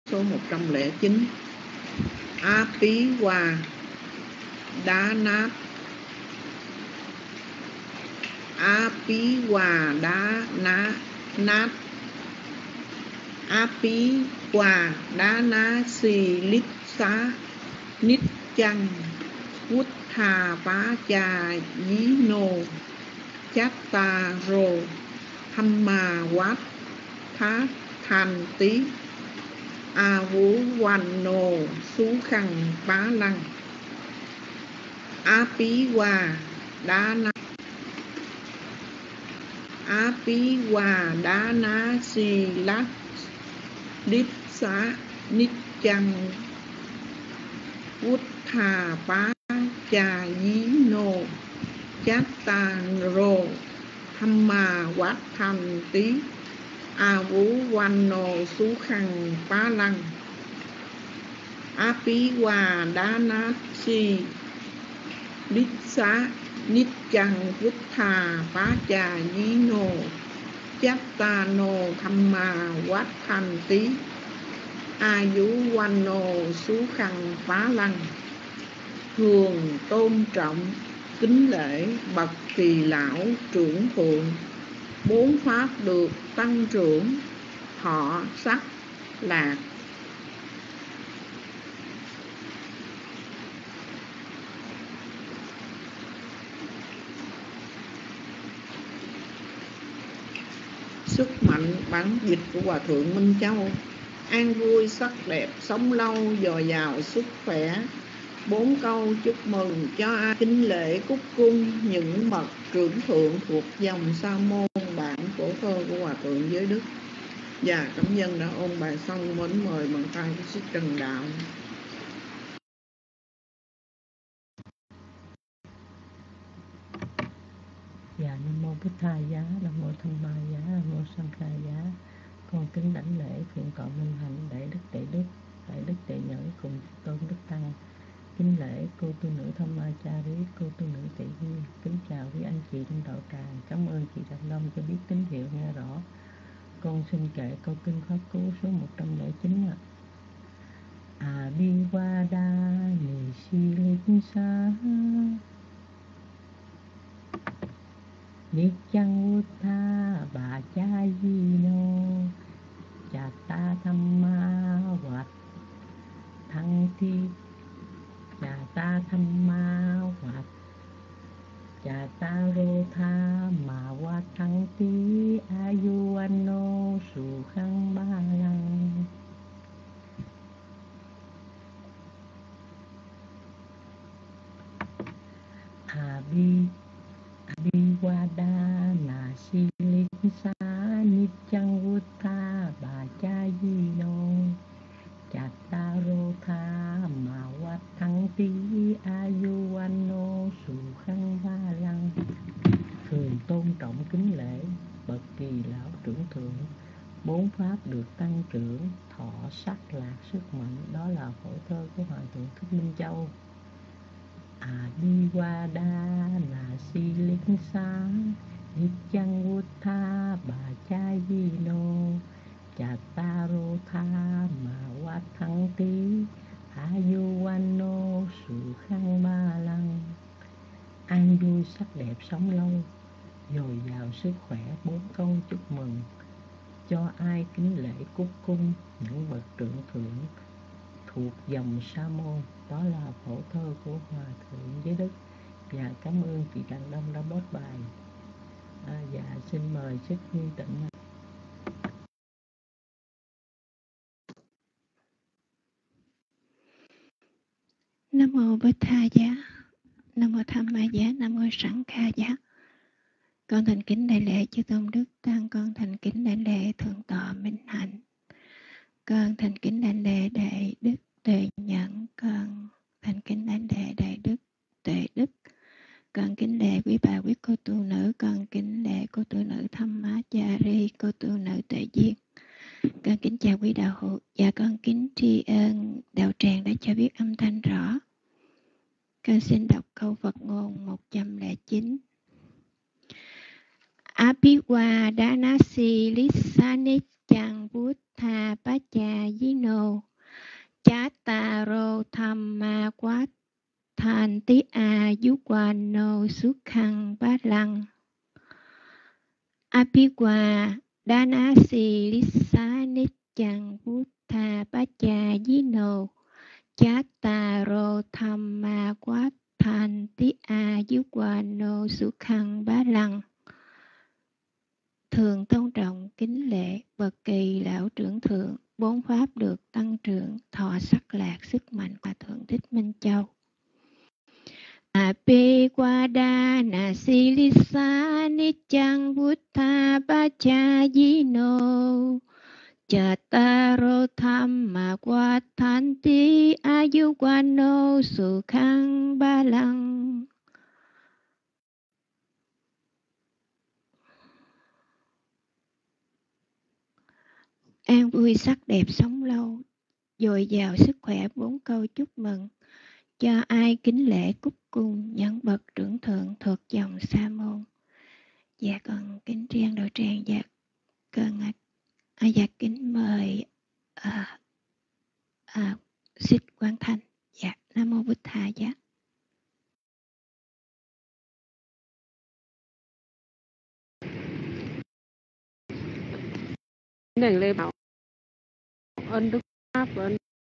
số 109. Apiwa Đá Nát. Apiwa Đá Nát. Apiwa Đá Ná Si Lít Xá Nít Chăng Vút Thà Bá Cha Dí Nô Chát Ta Rô Hâm Ma Quát Thá Thanh Tí A Vũ Hoàn Nô Sú Khăn Bá Lăng. Apiwa Đá Ná. Apiwa Đá Ná Si Lát Đít Xá Nít Chăng Vút Thà Bá Cha Dí Nô Chát Ta Rô Hâm Ma Quát Thanh Tí A Vũ Hoàn Nô Sú Khăn Bá Lăng. Apiwa Đá Ná Si Lít Xá Nít Chăng Vút Thà Bá Cha Dí Nô Chát Ta Nô Hâm Ma Quát Thanh Tí A Vũ Hoàn Nô Sú Khăn Bá Lăng. Thường tôn trọng kính lễ bậc kỳ lão trưởng thượng, bốn pháp được tăng trưởng, thọ sắc lạc. Sức mạnh bản dịch của Hòa Thượng Minh Châu: an vui sắc đẹp, sống lâu, dồi dào sức khỏe. 4 câu chúc mừng cho ai kính lễ cúc cung những bậc trưởng thượng thuộc dòng Sa môn, bản phổ thơ của Hòa Thượng Giới Đức. Và cảm nhân đã ôn bài xong, mến mời bằng tay của sức Trần Đạo. Dạ, Nam Mô Bích Tha Giá, Nam Mô Tham Ma Giá, Nam Mô Sang Kha Giá. Con kính đảnh lễ Thượng tọa Minh Hạnh, Đại Đức Tệ Nhẫn cùng Tôn Đức Tăng. Kính lễ cô tu nữ Tham Ma Cha Rí, cô tu nữ Tệ Duyên. Kính chào quý anh chị trong đạo tràng. Cảm ơn chị Đặng Đông cho biết tín hiệu nghe rõ. Con xin kệ câu kinh pháp cú số 109 ạ. Abhivada Nishilitsa Nityang Uttha Bhajayino Chata Thamma Vat Thăng Thi Chata Thamma Vat Chata Rotha Ma Vat Thăng Thi Ayuano Su Khang Ba Lăng. Abhivada Nashilitsa Nityang Uttha Bhajayino Chatarotha Mavat Thăng Tí Ayuano Su Khang Ba Lăng. Thường tôn trọng kính lễ bậc kỳ lão trưởng thượng, 4 pháp được tăng trưởng, thọ sắc lạc sức mạnh. Đó là phổ thơ của Hòa Thượng Thích Minh Châu. Abhivada Nashilitsa Nityang Uttha Bhajayino Chatarotha Mavat Thăng Tí Ayuano Su Khang Ba Lăng. An vui sắc đẹp, sống lâu, dồi dào sức khỏe. 4 câu chúc mừng cho ai kính lễ cúc cung những bậc trưởng thượng thuộc dòng Sa môn. Đó là phổ thơ của Hòa Thượng Giới Đức. Và cảm ơn chị Đặng Đông đã post bài. Dạ xin mời sức Nguyên Tịnh. Nam Mô Bích Tha Giá, Nam Mô Tham Ma Giá, Nam Mô Sẵn Kha Giá. Con thành kính đại lễ chư tôn đức tăng, con thành kính đại lễ Thượng tọa Minh Hạnh, con thành kính đại lễ Đại Đức Tuệ Nhẫn, con thành kính đại lễ Đại Đức Tuệ Đức, con kính lễ quý bà quý cô tu nữ, con kính lễ cô tu nữ Tham Ma Cha Ri, cô tu nữ Tuệ Duyên. Con kính chào quý đạo hữu và con kính tri ân đạo tràng đã cho biết âm thanh rõ. Con xin đọc câu Phật ngôn 109. Abhiwa Danasi Lisani Chang Buddha Pachayino Chattaro Thamma Vatthanti Ayuwano Sukhang Balang Abhiwa Danasi Lissa Nityang Buddha Pachayino Chattaro Thamma Vatthanti Ayuwano Sukhang Balang. Thường tôn trọng kính lễ bậc kỳ lão trưởng thượng, bốn pháp được tăng trưởng, thọ sắc lạc sức mạnh và thượng thích Minh Châu. Abhiwa nasi lissa nityang buddha pachayino chattaro thamma vatthanti ayuwano sukhang balang. An vui sắc đẹp sống lâu, dồi dào sức khỏe. 4 câu chúc mừng cho ai kính lễ cúc cung những bậc trưởng thượng thuộc dòng Sa môn. Dạ còn kính riêng đội tràng dạ cần dạ kính mời Xích Quang Thanh. Dạ Nam mô Bụt Thầy. Dạ đảnh lễ bảo ân đức pháp và ân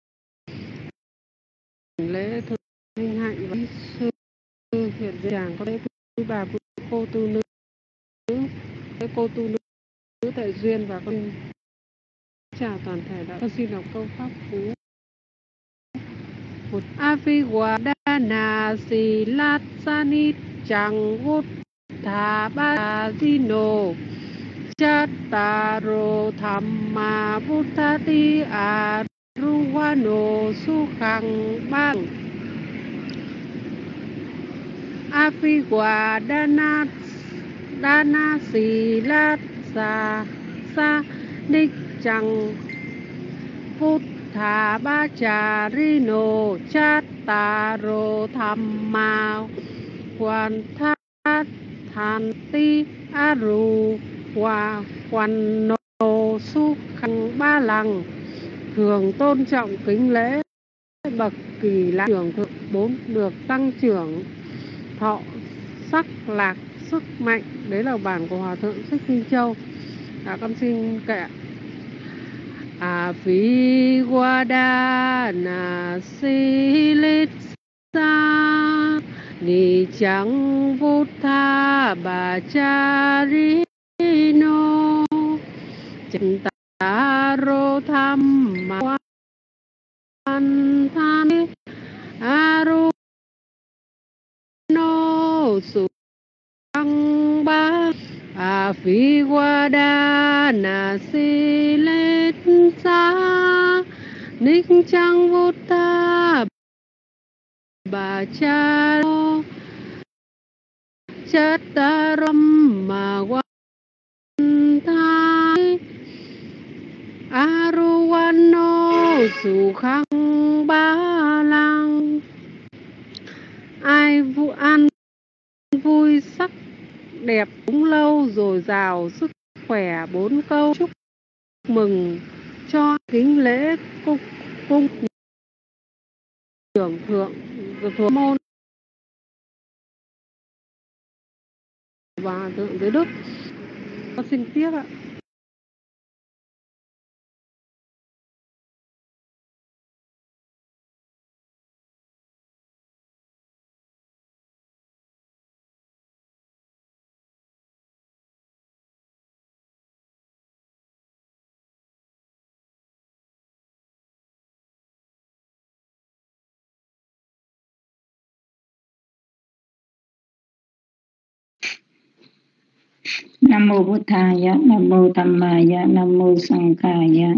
lễ thực minh hạnh và sư hiện tràng có lễ quý bà cô tu nữ, cô tu nữ tại duyên và con chào toàn thể đạo. Con xin đọc câu pháp phú. Một Avivadana Silat Sanit Chẳng Vút Thà Ba Dino Chattaro Thamma Buddhati Aruwano Sukhang Bang Avivadana Dana Silat Sa Nik Chẳng Buddha Bacharino Chattaro Thamma Vatthanti Aru Hòa Quan Nô Sukhang Ba Lằng. Thường tôn trọng kính lễ bậc kỳ lão trưởng thượng, 4 được tăng trưởng, thọ sắc lạc sức mạnh. Đấy là bản của Hòa thượng Thích Minh Châu. Con xin kệ. Avivadana Silitsa Nityang Buddha Bacharino Chattaro Thamma Vatthanti Aruwano Sukhang Balang Avivadana Silitsa Nityang Buddha Bacharino Chattaro Thamma Vatthanti Aruwano Sukhang Balang. Ai an vui sắc đẹp cũng lâu dồi dào sức khỏe. 4 câu chúc mừng cho kính lễ cung trưởng thượng thuộc môn và thượng giới đức. Con xin tiếc ạ. Nam mô Bụt Thầy, Nam mô Tham Maya, Nam mô Sang Khaya.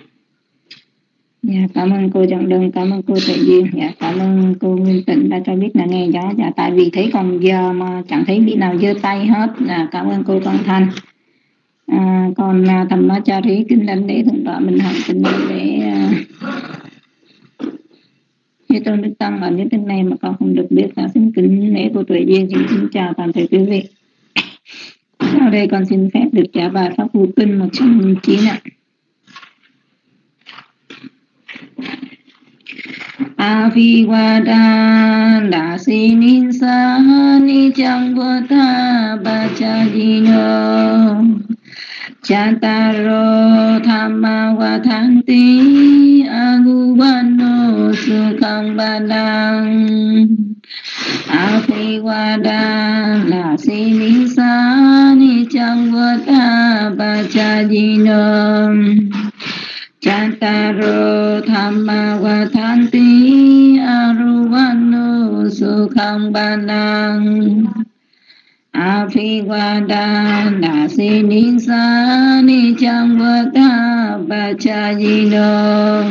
Dạ, cảm ơn cô Trọng Đơn, cảm ơn cô Tuệ Duyên. Dạ, cảm ơn cô Nguyên Tịnh đã cho biết là nghe gió. Dạ, tại vì thấy còn giờ mà chẳng thấy vị nào giơ tay hết. Dạ, cảm ơn cô Quang Thanh. Còn Thầm Nó Cha Rí kính lãnh lễ thượng tọa Minh Hạnh, kính lãnh lễ như Tôn Đức Tăng ở những tin này mà con không được biết. Xin kính lễ cô Tuệ Duyên, xin chào toàn thể quý vị. Sau đây con xin phép được trả bài pháp Phù Kinh 109 ạ. Aviwada Dasininsa Nijang Buddha Bajajino Chataro Dhamma Vatanti Aguvano Sukhang Badang Aviwada Dasininsa Nijang Buddha Bajajino Chataro Dhamma Vatanti Aruvano Sukhang Banang Aviwada Nasininsa Nijang Buddha Bajajino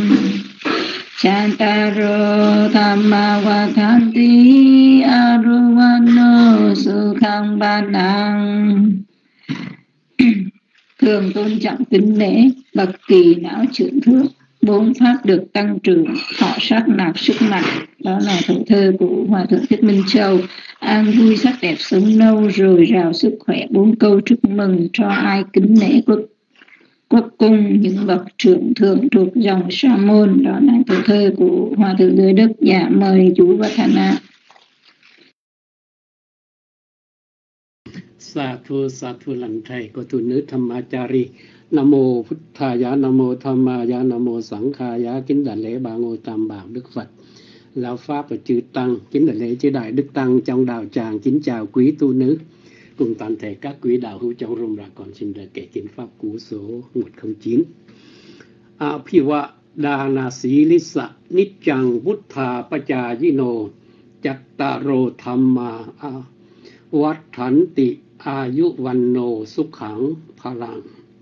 Chataro Dhamma Vatanti Aruvano Sukhang Banang. Thường tôn trọng kính lễ, bậc kỳ não trưởng thượng, bốn pháp được tăng trưởng, thọ sắc nạp sức mạnh. Đó là thổ thơ của Hòa thượng Thích Minh Châu. An vui sắc đẹp sống lâu, rồi rào sức khỏe. Bốn câu chúc mừng cho ai kính lễ quốc cung những bậc trưởng thượng thuộc dòng Sa môn. Đó là thổ thơ của Hòa thượng Lưỡi Đức. Dạ mời chú Vathana. Sa thu lành thầy của tu nữ Dhammachari. Nam mô Phật Thaya, Nam mô Dhammaya, Nam mô Sangha Khaya. Kính đại lễ ba ngôi tam bảo Đức Phật, Lão Pháp và chư Tăng. Kính đại lễ chư Đại Đức Tăng trong đạo tràng. Kính chào quý tu nữ cùng toàn thể các quý đạo hữu trong room. Còn xin được kể kinh pháp cú số 109. Phiwa Dana Silisa Nichang Buddha Pachayino Chattaro Dhamma Vatthanti Ayuvanno Sukhang Phalang.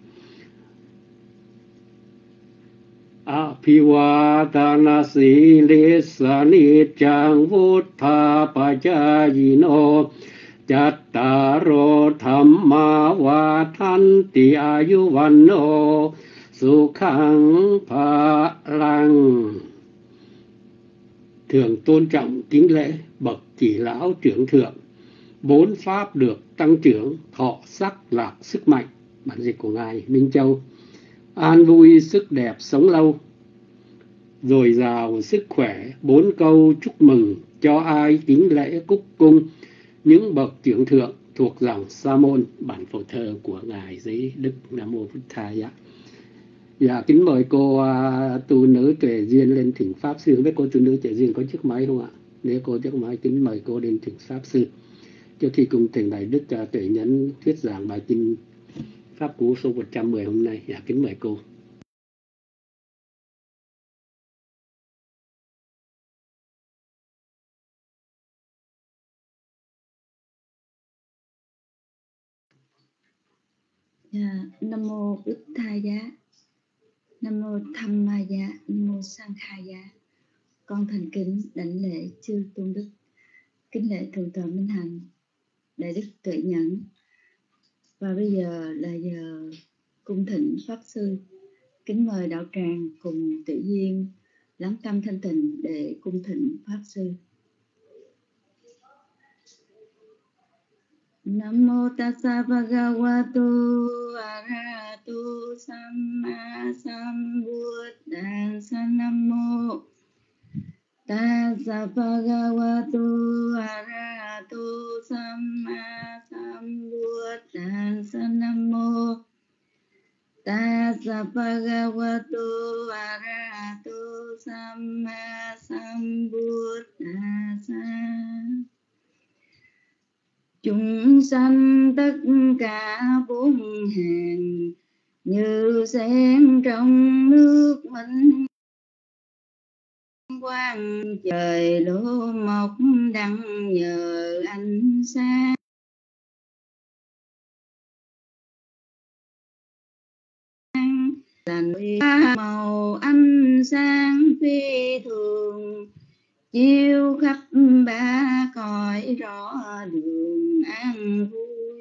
Abhivadana Silisa Nichang Buddha Pachayino Chattaro Dhamma Vatthanti Ayuvanno Sukhang Phalang. Thường tôn trọng kính lễ bậc chỉ lão trưởng thượng, bốn pháp được tăng trưởng, thọ sắc lạc sức mạnh. Bản dịch của ngài Minh Châu. An vui sức đẹp sống lâu, dồi dào sức khỏe. Bốn câu chúc mừng cho ai kính lễ cúc cung những bậc trưởng thượng thuộc dòng Sa môn. Bản phổ thơ của ngài Giới Đức. Nam mô Phật Thaya. Dạ kính mời cô tu nữ Tuệ Duyên lên thỉnh pháp sư. Với cô tu nữ Tuệ Duyên có chiếc máy không ạ? Nếu cô chiếc máy kính mời cô lên thỉnh pháp sư trước khi cùng thỉnh Đại Đức Tuệ Nhẫn thuyết giảng bài kinh pháp cú số 110 hôm nay. Dạ kính mời cô. Nam mô Bụt Thaya, Nam mô Dhammaya, Nam mô Sankhaya. Con thành kính đảnh lễ chư tôn đức, kính lễ thượng tọa Minh Hạnh, Đại Đức Tuệ Nhẫn. Và bây giờ là giờ cung thỉnh pháp sư. Kính mời đạo tràng cùng tự nhiên lắng tâm thanh tịnh để cung thỉnh pháp sư. Nam mô tassa bhagavato arahato samma sambuddhassa. Nam mô tassa bhagavato arahato samma sambuddhassa. Nam mô tassa bhagavato arahato samma sambuddhassa. Chúng sanh tất cả bốn hàng như sen trong nước minh quang trời lô mọc đặng nhờ ánh sáng. Là màu ánh sáng phi thường chiếu khắp ba cõi rõ đường an vui.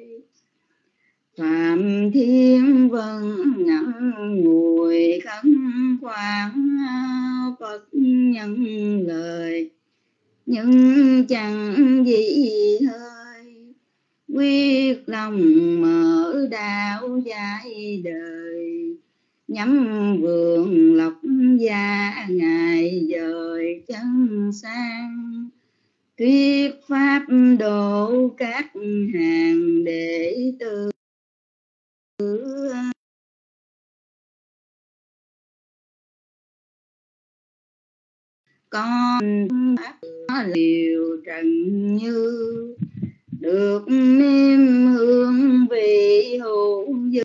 Phạm thiên vân ngắm ngồi khấn quảng Phật nhân lời, nhưng chẳng gì hơi quyết lòng mở đạo dạy đời. nhắm vườn lộc gia ngày dời chân sang, thuyết pháp độ các hàng đệ tử. Con liều trần như được nếm hương vị hữu dư,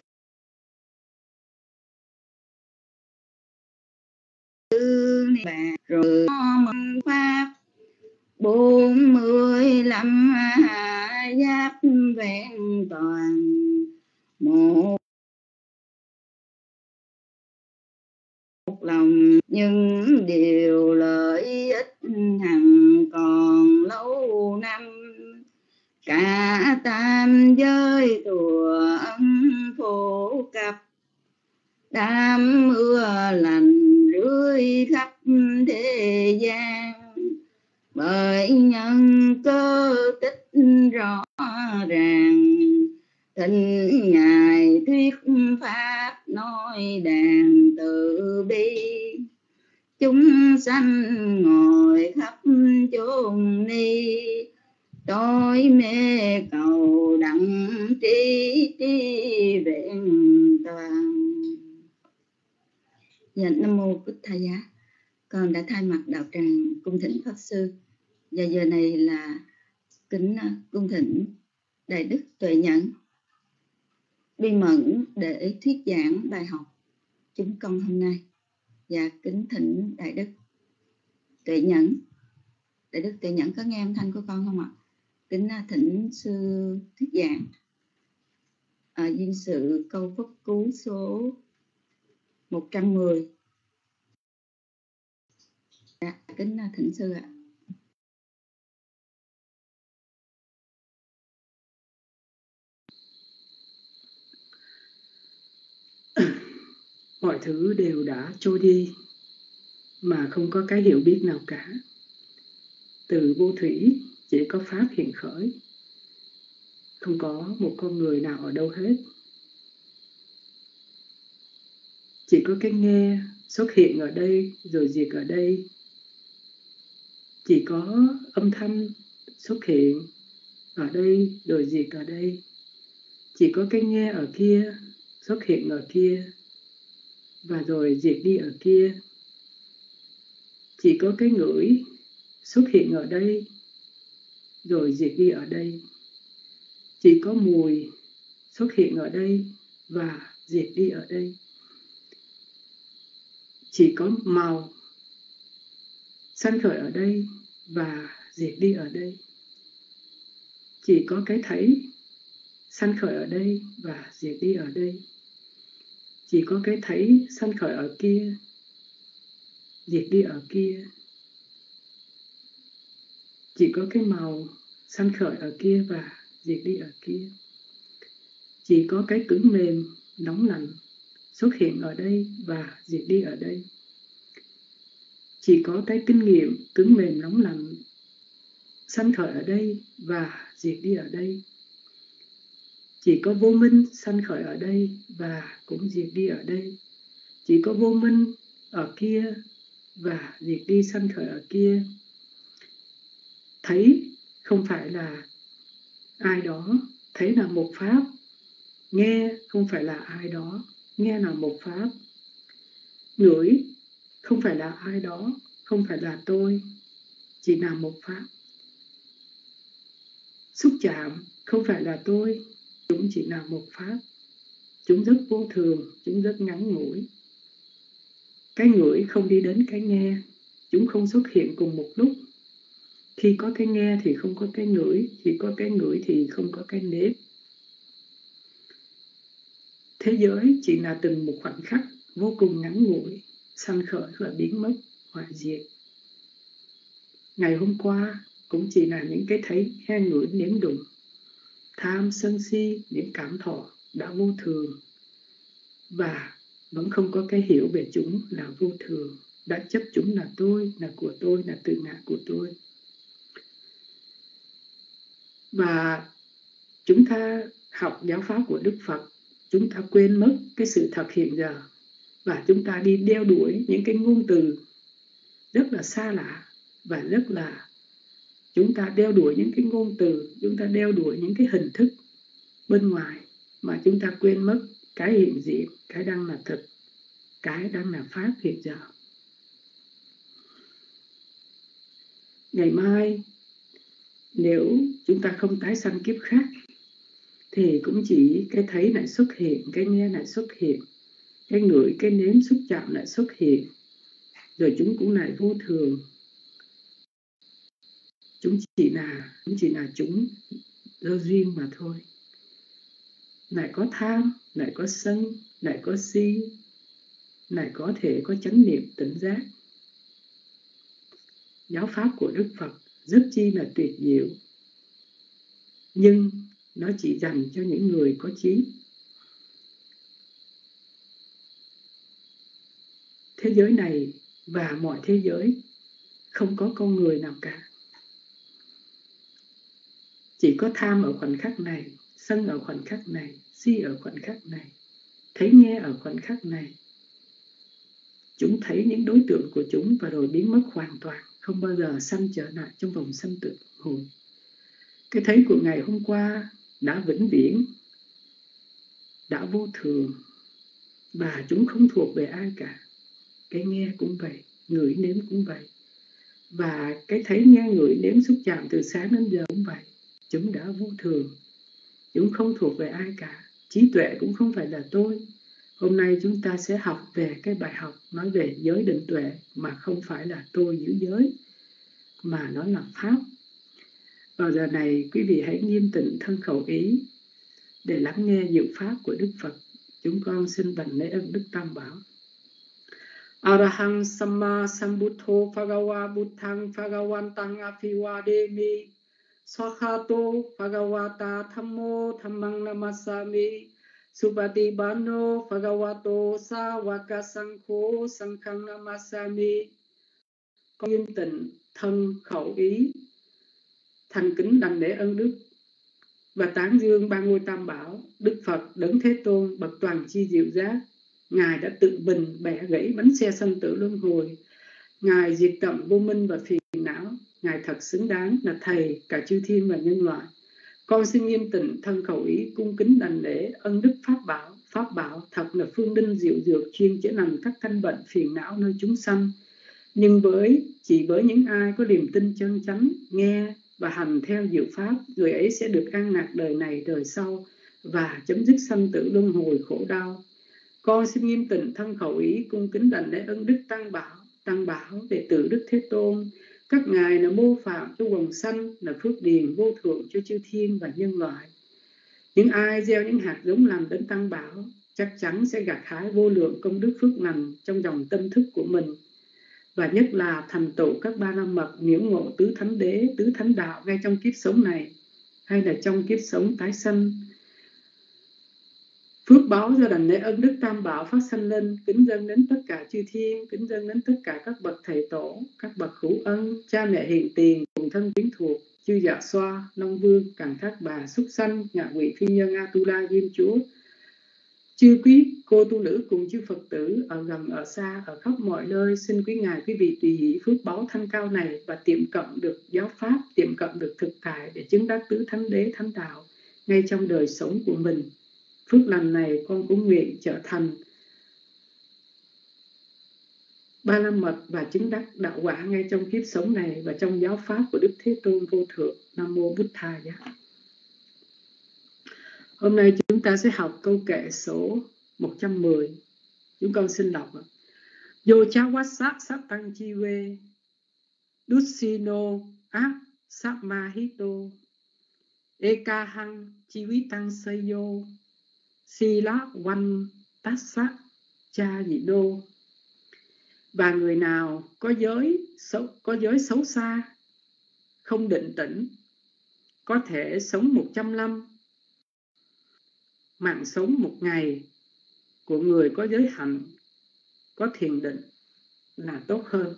rồi mong pháp 45 hạ giáp vẹn toàn, một lòng nhưng điều lợi ích hằng còn lâu năm. Cả tam giới thùa ân phổ cập, đám mưa lành rưới khắp thế gian. Bởi nhân cơ tích rõ ràng, thỉnh ngài thuyết pháp nói đàn từ bi. Chúng sanh ngồi khắp chốn ni, tôi mê cầu đặng trí vẹn toàn. Dạ, Nam mô Bích Tha Giá. Con đã thay mặt đạo tràng cung thỉnh pháp sư, và giờ này là kính cung thỉnh Đại Đức Tuệ Nhẫn Bi Mẫn để thuyết giảng bài học chúng con hôm nay. Và kính thỉnh Đại Đức Tuệ Nhẫn. Đại Đức Tuệ Nhẫn có nghe âm thanh của con không ạ? Kính thỉnh sư thuyết giảng duyên sự câu pháp cú số 110. Kính thỉnh sư ạ. Mọi thứ đều đã trôi đi mà không có cái hiểu biết nào cả. Từ vô thủy chỉ có pháp hiện khởi, không có một con người nào ở đâu hết. Chỉ có cái nghe xuất hiện ở đây rồi diệt ở đây. Chỉ có âm thanh xuất hiện ở đây rồi diệt ở đây. Chỉ có cái nghe ở kia xuất hiện ở kia và rồi diệt đi ở kia. Chỉ có cái ngửi xuất hiện ở đây rồi diệt đi ở đây. Chỉ có mùi xuất hiện ở đây và diệt đi ở đây. Chỉ có màu sanh khởi ở đây và diệt đi ở đây. Chỉ có cái thấy sanh khởi ở đây và diệt đi ở đây. Chỉ có cái thấy sanh khởi ở kia, diệt đi ở kia. Chỉ có cái màu sanh khởi ở kia và diệt đi ở kia. Chỉ có cái cứng mềm, nóng lạnh xuất hiện ở đây và diệt đi ở đây. Chỉ có cái kinh nghiệm cứng mềm nóng lạnh sanh khởi ở đây và diệt đi ở đây. Chỉ có vô minh sanh khởi ở đây và cũng diệt đi ở đây. Chỉ có vô minh ở kia và diệt đi sanh khởi ở kia. Thấy không phải là ai đó, thấy là một pháp. Nghe không phải là ai đó, nghe là một pháp. Ngửi không phải là ai đó, không phải là tôi, chỉ là một pháp. Xúc chạm không phải là tôi, chúng chỉ là một pháp. Chúng rất vô thường, chúng rất ngắn ngủi. Cái ngửi không đi đến cái nghe, chúng không xuất hiện cùng một lúc. Khi có cái nghe thì không có cái ngửi, khi có cái ngửi thì không có cái nếm. Thế giới chỉ là từng một khoảnh khắc vô cùng ngắn ngủi, sanh khởi và biến mất, hoại diệt. Ngày hôm qua cũng chỉ là những cái thấy, nghe, ngửi, nếm đụng. Tham, sân si, những cảm thọ đã vô thường và vẫn không có cái hiểu về chúng là vô thường. Đã chấp chúng là tôi, là của tôi, là tự ngã của tôi. Và chúng ta học giáo pháp của Đức Phật, chúng ta quên mất cái sự thật hiện giờ. và chúng ta đi đeo đuổi những cái ngôn từ rất là xa lạ, và rất là chúng ta đeo đuổi những cái ngôn từ, chúng ta đeo đuổi những cái hình thức bên ngoài, mà chúng ta quên mất cái hiện diện, cái đang là thực, cái đang là pháp hiện giờ. Ngày mai nếu chúng ta không tái sanh kiếp khác thì cũng chỉ cái thấy lại xuất hiện, cái nghe lại xuất hiện, cái ngửi, cái nếm, xúc chạm lại xuất hiện, rồi chúng cũng lại vô thường. Chúng chỉ là chúng do duyên mà thôi. Lại có tham, lại có sân, lại có si, lại có thể có chánh niệm tỉnh giác. Giáo pháp của Đức Phật rất chi là tuyệt diệu, nhưng nó chỉ dành cho những người có trí. Thế giới này và mọi thế giới không có con người nào cả. Chỉ có tham ở khoảnh khắc này, sân ở khoảnh khắc này, si ở khoảnh khắc này, thấy nghe ở khoảnh khắc này. Chúng thấy những đối tượng của chúng và rồi biến mất hoàn toàn, không bao giờ sanh trở lại trong vòng sanh tử hồi. Cái thấy của ngày hôm qua đã vĩnh viễn, đã vô thường, và chúng không thuộc về ai cả. Cái nghe cũng vậy, ngửi nếm cũng vậy, và cái thấy nghe ngửi nếm xúc chạm từ sáng đến giờ cũng vậy. Chúng đã vô thường, chúng không thuộc về ai cả. Trí tuệ cũng không phải là tôi. Hôm nay chúng ta sẽ học về cái bài học nói về giới định tuệ, mà không phải là tôi giữ giới, mà nó là pháp. Vào giờ này, quý vị hãy nghiêm tĩnh thân khẩu ý để lắng nghe diệu pháp của Đức Phật. Chúng con xin đảnh lễ ơn Đức Tam Bảo. Arahang Samma Sambuddho Bhagava Buddhang Bhagavantang Aภิvādēmi Swakhato Bhagavata Thammo Dhammang Namassami Supatipano Bhagavato Sāvaka Sankho Sanghang Namassami. Con nghiêm tịnh thân khẩu ý, thành kính đảnh lễ ơn Đức và tán dương ba ngôi Tam Bảo. Đức Phật Đấng Thế Tôn bậc toàn chi diệu giác, Ngài đã tự mình bẻ gãy bánh xe sanh tử luân hồi. Ngài diệt tận vô minh và phiền não. Ngài thật xứng đáng là Thầy cả chư thiên và nhân loại. Con xin nghiêm tịnh thân khẩu ý cung kính đảnh lễ ân Đức Pháp Bảo. Pháp Bảo thật là phương đinh diệu dược chuyên chữa lành các căn bệnh phiền não nơi chúng sanh. Nhưng chỉ với những ai có niềm tin chân chánh, nghe và hành theo diệu pháp, người ấy sẽ được an lạc đời này đời sau và chấm dứt sanh tử luân hồi khổ đau. Con xin nghiêm tịnh thân khẩu ý cung kính đảnh lễ ân Đức Tăng Bảo đệ tử Đức Thế Tôn. Các ngài là mô phạm cho quần sanh, là phước điền vô thượng cho chư thiên và nhân loại. Những ai gieo những hạt giống lành đến Tăng Bảo chắc chắn sẽ gặt hái vô lượng công đức phước lành trong dòng tâm thức của mình, và nhất là thành tựu các ba la mật, nhiễu ngộ tứ thánh đế, tứ thánh đạo ngay trong kiếp sống này hay là trong kiếp sống tái sanh. Phước báo do đảnh lễ ân Đức Tam Bảo phát sanh lên, kính dâng đến tất cả chư thiên, kính dâng đến tất cả các bậc thầy tổ, các bậc hữu ân, cha mẹ hiền tiền, cùng thân quyến thuộc, chư dạ xoa, long vương, càn thác bà, súc sanh, ngạ quỷ phi nhân, Atula, Diêm Chúa, chư quý cô tu nữ cùng chư Phật tử ở gần ở xa, ở khắp mọi nơi. Xin quý ngài quý vị tùy hỷ phước báo thanh cao này và tiệm cận được giáo pháp, tiệm cận được thực tại để chứng đắc tứ thánh đế thánh đạo ngay trong đời sống của mình. Phước lành này con cũng nguyện trở thành ba la mật và chứng đắc đạo quả ngay trong kiếp sống này và trong giáo pháp của Đức Thế Tôn vô thượng. Nam mô Bụt Thầy. Hôm nay chúng ta sẽ học câu kệ số 110. Chúng con xin đọc. Yo chawasa satang chiwe dussino ác samahito ekahang chiwitang sayo sila wan tassa cha dị đô. Và người nào có giới xấu xa, không định tĩnh, có thể sống 100 năm, mạng sống một ngày của người có giới hạnh, có thiền định là tốt hơn.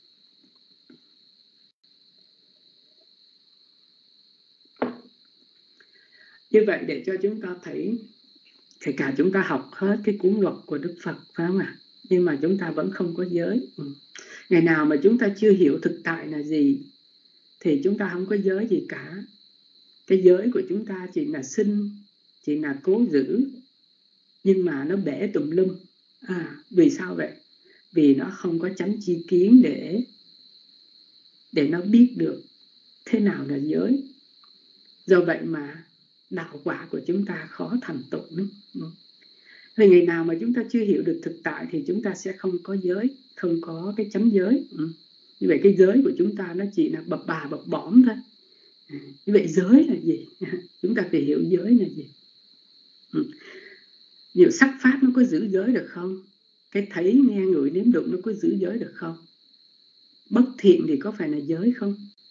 Như vậy để cho chúng ta thấy, kể cả chúng ta học hết cái cuốn luật của Đức Phật, phải không ạ? nhưng mà chúng ta vẫn không có giới. Ngày nào mà chúng ta chưa hiểu thực tại là gì thì chúng ta không có giới gì cả. Cái giới của chúng ta chỉ là sinh, chỉ là cố giữ, nhưng mà nó bể tùm lum. Vì sao vậy? Vì nó không có chánh chi kiến để nó biết được thế nào là giới. Do vậy mà đạo quả của chúng ta khó thành tựu. Vì ngày nào mà chúng ta chưa hiểu được thực tại thì chúng ta sẽ không có giới, không có cái chánh giới. Như vậy cái giới của chúng ta nó chỉ là bập bà bập bõm thôi. Như vậy giới là gì? Chúng ta phải hiểu giới là gì. Nhiều sắc pháp nó có giữ giới được không? Cái thấy, nghe, ngửi, nếm, đụng nó có giữ giới được không? Bất thiện thì có phải là giới không?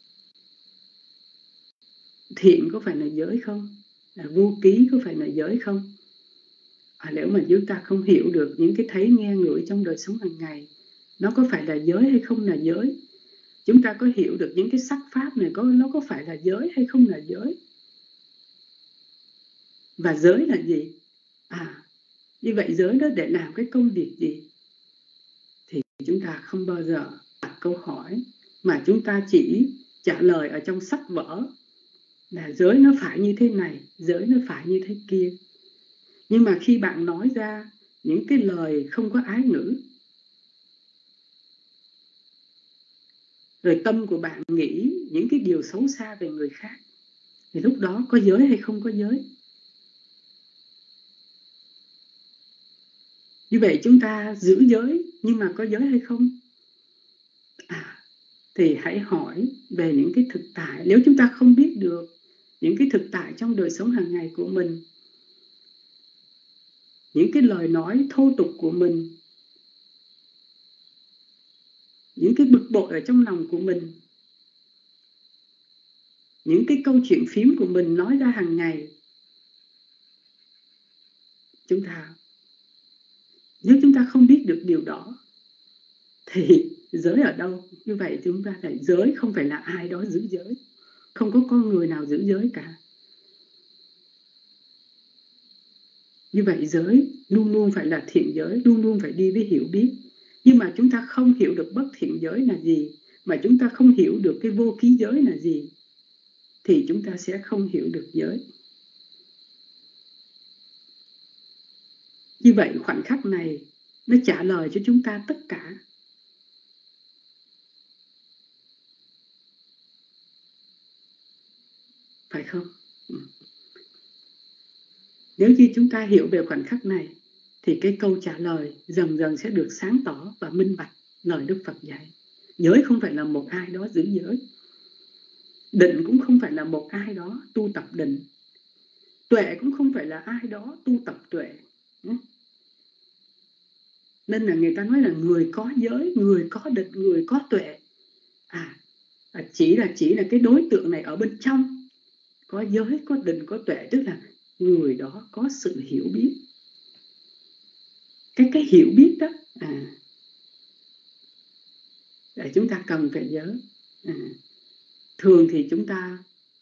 Thiện có phải là giới không? Vô ký có phải là giới không? Nếu mà chúng ta không hiểu được những cái thấy, nghe, ngửi trong đời sống hàng ngày, nó có phải là giới hay không là giới? Chúng ta có hiểu được những cái sắc pháp này nó có phải là giới hay không là giới? Và giới là gì? Như vậy giới đó để làm cái công việc gì? Thì chúng ta không bao giờ đặt câu hỏi, mà chúng ta chỉ trả lời ở trong sách vở là giới nó phải như thế này, giới nó phải như thế kia. Nhưng mà khi bạn nói ra những cái lời không có ái ngữ, rồi tâm của bạn nghĩ những cái điều xấu xa về người khác, thì lúc đó có giới hay không có giới? Như vậy chúng ta giữ giới nhưng mà có giới hay không? Thì hãy hỏi về những cái thực tại. Nếu chúng ta không biết được những cái thực tại trong đời sống hàng ngày của mình, những cái lời nói thô tục của mình, những cái bực bội ở trong lòng của mình, những cái câu chuyện phím của mình nói ra hàng ngày, nếu chúng ta không biết được điều đó thì giới ở đâu? Như vậy chúng ta phải giới không phải là ai đó giữ giới, không có con người nào giữ giới cả. Như vậy giới luôn luôn phải là thiện giới, luôn luôn phải đi với hiểu biết. Nhưng mà chúng ta không hiểu được bất thiện giới là gì, mà chúng ta không hiểu được cái vô ký giới là gì, thì chúng ta sẽ không hiểu được giới. Như vậy khoảnh khắc này nó trả lời cho chúng ta tất cả. Phải không? Nếu như chúng ta hiểu về khoảnh khắc này thì cái câu trả lời dần dần sẽ được sáng tỏ và minh bạch. Lời Đức Phật dạy, giới không phải là một ai đó giữ giới, định cũng không phải là một ai đó tu tập định, tuệ cũng không phải là ai đó tu tập tuệ. Nên là người ta nói là người có giới, người có định, người có tuệ. Chỉ là cái đối tượng này ở bên trong có giới, có định, có tuệ, tức là người đó có sự hiểu biết. Cái hiểu biết đó để chúng ta cần phải nhớ. Thường thì chúng ta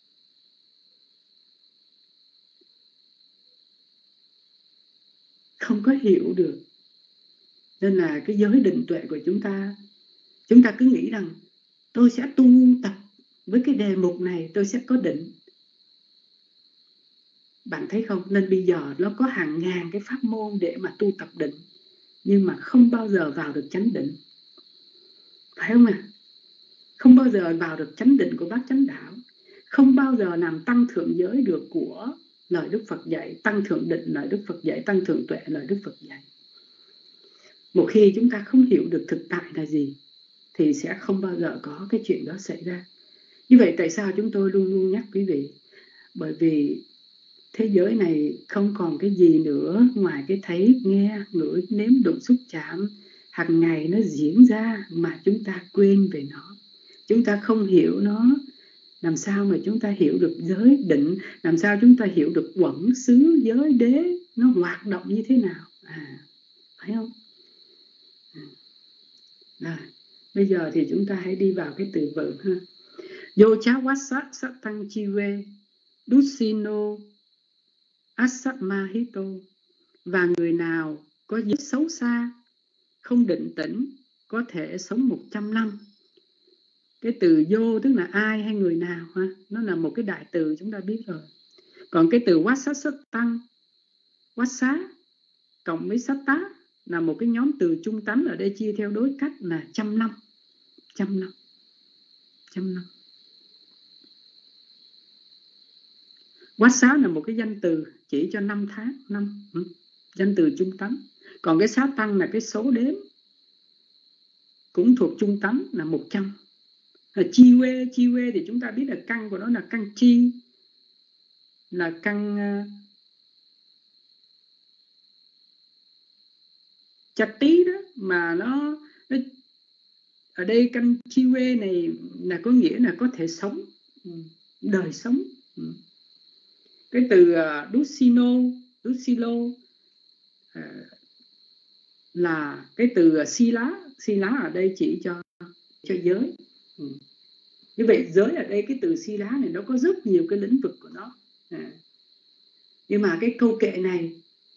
không có hiểu được, nên là cái giới định tuệ của chúng ta cứ nghĩ rằng tôi sẽ tu tập với cái đề mục này, tôi sẽ có định. Bạn thấy không? Nên bây giờ nó có hàng ngàn cái pháp môn để mà tu tập định, nhưng mà không bao giờ vào được chánh định. Phải không ạ? Không bao giờ vào được chánh định của Bát Chánh Đạo, không bao giờ làm tăng thượng giới được của lời Đức Phật dạy, tăng thượng định lời Đức Phật dạy, tăng thượng tuệ lời Đức Phật dạy. Một khi chúng ta không hiểu được thực tại là gì thì sẽ không bao giờ có cái chuyện đó xảy ra. Như vậy tại sao chúng tôi luôn luôn nhắc quý vị? Bởi vì thế giới này không còn cái gì nữa ngoài cái thấy, nghe, ngửi, nếm, đụng, xúc, chạm. Hàng ngày nó diễn ra mà chúng ta quên về nó. Chúng ta không hiểu nó. Làm sao mà chúng ta hiểu được giới định? Làm sao chúng ta hiểu được quẩn xứ, giới đế nó hoạt động như thế nào? Phải không? Bây giờ thì chúng ta hãy đi vào cái từ vựng ha. Yocha wasat satang chiwe dusino asatmahito. Và người nào có giới xấu xa không định tĩnh có thể sống 100 năm. Cái từ vô tức là ai hay người nào ha, nó là một cái đại từ chúng ta biết rồi. Còn cái từ Wassasatthang, Wassa cộng với Satta là một cái nhóm từ trung tánh, ở đây chia theo đối cách là 100 năm. 100 năm. 100 năm. Wassa là một cái danh từ chỉ cho 5 tháng, danh từ trung tánh. Còn cái xá tăng là cái số đếm cũng thuộc trung tánh là 100. Chi quê thì chúng ta biết là căn của nó là căn chi, là căn chặt tí đó, mà nó ở đây căn chi quê này là có nghĩa là có thể sống, đời sống. Cái từ Dusilo là cái từ Sila ở đây chỉ cho giới. Như vậy giới ở đây, cái từ Sila này nó có rất nhiều cái lĩnh vực của nó. Nhưng mà cái câu kệ này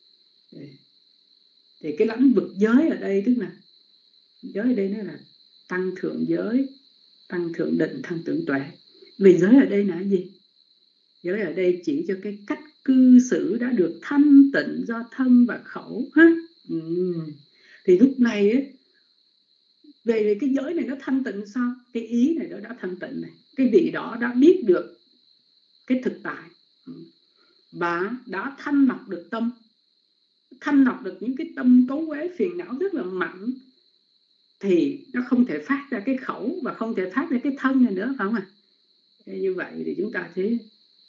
thì cái lĩnh vực giới ở đây, tức là giới ở đây nó là tăng thượng giới, tăng thượng định, tăng thượng tuệ. Vì giới ở đây là gì? Giới ở đây chỉ cho cái cách cư xử đã được thanh tịnh do thân và khẩu ha. Thì lúc này ấy, về cái giới này nó thanh tịnh sao? Cái ý này nó đã thanh tịnh này, cái vị đó đã biết được cái thực tại và đã thanh lọc được tâm, thanh lọc được những cái tâm cấu uế phiền não rất là mạnh, thì nó không thể phát ra cái khẩu và không thể phát ra cái thân này nữa, phải không ạ? Như vậy thì chúng ta thấy,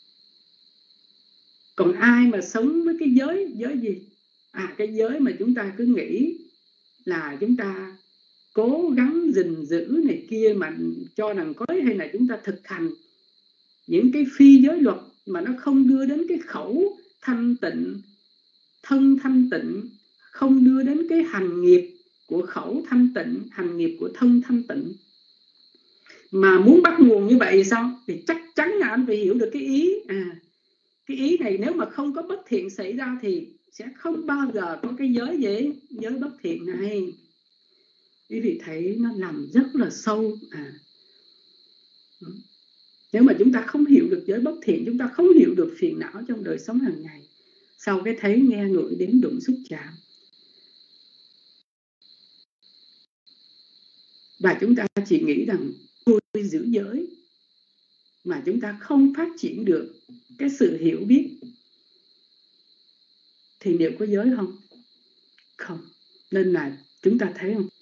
còn ai mà sống với cái giới gì? Cái giới mà chúng ta cứ nghĩ là chúng ta cố gắng gìn giữ này kia mà cho rằng có, hay là chúng ta thực hành những cái phi giới luật mà nó không đưa đến cái khẩu thanh tịnh, thân thanh tịnh, không đưa đến cái hành nghiệp của khẩu thanh tịnh, hành nghiệp của thân thanh tịnh. Mà muốn bắt nguồn như vậy thì sao? Thì chắc chắn là anh phải hiểu được cái ý. Cái ý này nếu mà không có bất thiện xảy ra thì sẽ không bao giờ có cái giới gì, giới bất thiện này. Quý vị thấy nó nằm rất là sâu. Nếu mà chúng ta không hiểu được giới bất thiện, chúng ta không hiểu được phiền não trong đời sống hàng ngày, sau cái thấy nghe ngửi đến đụng xúc chạm, và chúng ta chỉ nghĩ rằng tôi giữ giới, mà chúng ta không phát triển được cái sự hiểu biết, thì liệu có giới không? Không. Nên là chúng ta thấy không,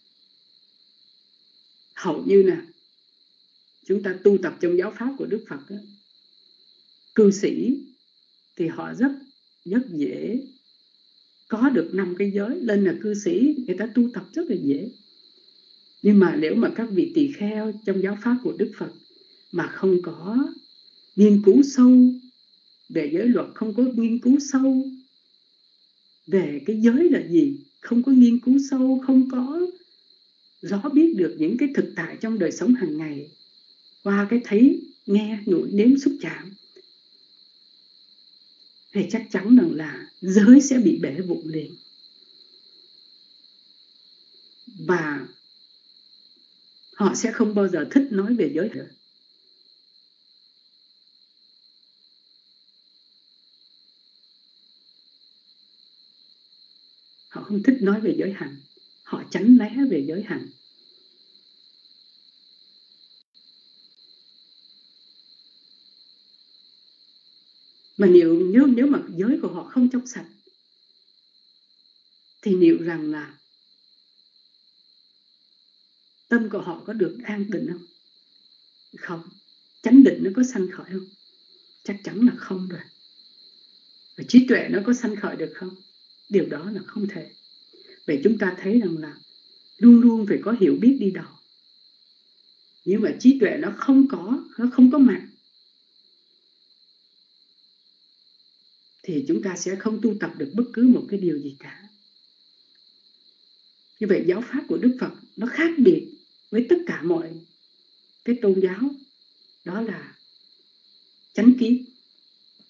hầu như là chúng ta tu tập trong giáo pháp của Đức Phật đó, cư sĩ thì họ rất dễ có được 5 cái giới. Nên là cư sĩ người ta tu tập rất là dễ. Nhưng mà nếu mà các vị tỳ kheo trong giáo pháp của Đức Phật mà không có nghiên cứu sâu về giới luật, không có nghiên cứu sâu về cái giới là gì, không có nghiên cứu sâu, không có rõ biết được những cái thực tại trong đời sống hàng ngày qua cái thấy, nghe, ngửi, nếm, xúc chạm, thì chắc chắn rằng là giới sẽ bị bể vụn liền. Và họ sẽ không bao giờ thích nói về giới nữa. Họ không thích nói về giới hạnh, họ tránh né về giới hạnh. Mà nếu mà giới của họ không trong sạch, thì liệu rằng là tâm của họ có được an định không? Không. Chánh định nó có sanh khởi không? Chắc chắn là không rồi. Và trí tuệ nó có sanh khởi được không? Điều đó là không thể. Vậy chúng ta thấy rằng là luôn luôn phải có hiểu biết đi đầu. Nhưng mà trí tuệ nó không có mặt, thì chúng ta sẽ không tu tập được bất cứ một cái điều gì cả. Như vậy giáo pháp của Đức Phật nó khác biệt với tất cả mọi cái tôn giáo. Đó là chánh kiến.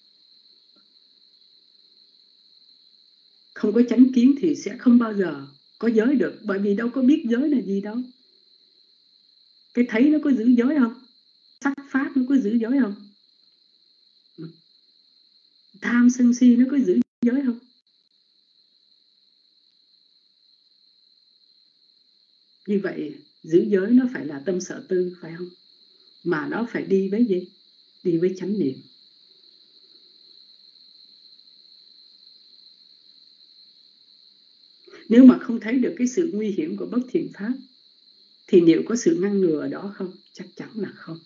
Không có chánh kiến thì sẽ không bao giờ có giới được, bởi vì đâu có biết giới là gì đâu. Cái thấy nó có giữ giới không? Sắc pháp nó có giữ giới không? Tham sân si nó có giữ giới không? Như vậy giữ giới nó phải là tâm sở tư, phải không? Mà nó phải đi với gì? Đi với chánh niệm. Nếu mà không thấy được cái sự nguy hiểm của bất thiện pháp thì liệu có sự ngăn ngừa ở đó không? Chắc chắn là không.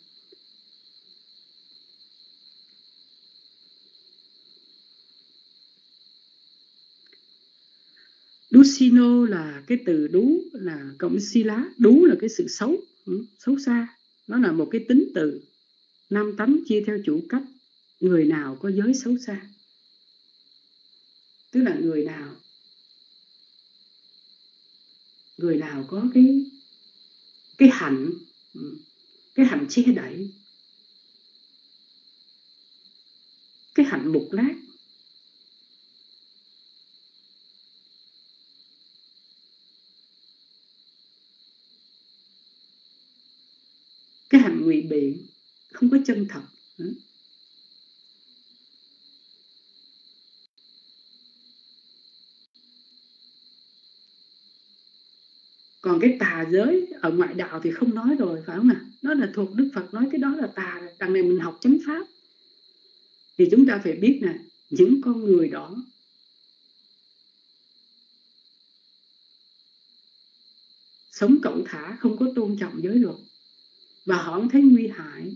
Dusino là cái từ đú, là cộng sila. Đú là cái sự xấu, xấu xa. Nó là một cái tính từ. 5 tánh chia theo chủ cách. Người nào có giới xấu xa? Tức là người nào có cái hạnh che đậy, cái hạnh mục lát, cái hạnh ngụy biện, không có chân thật. Còn cái tà giới ở ngoại đạo thì không nói rồi, phải không ạ? Nó là thuộc Đức Phật nói cái đó là tà. Đằng này mình học chánh pháp thì chúng ta phải biết nè, những con người đó sống cẩu thả, không có tôn trọng giới luật, và họ không thấy nguy hại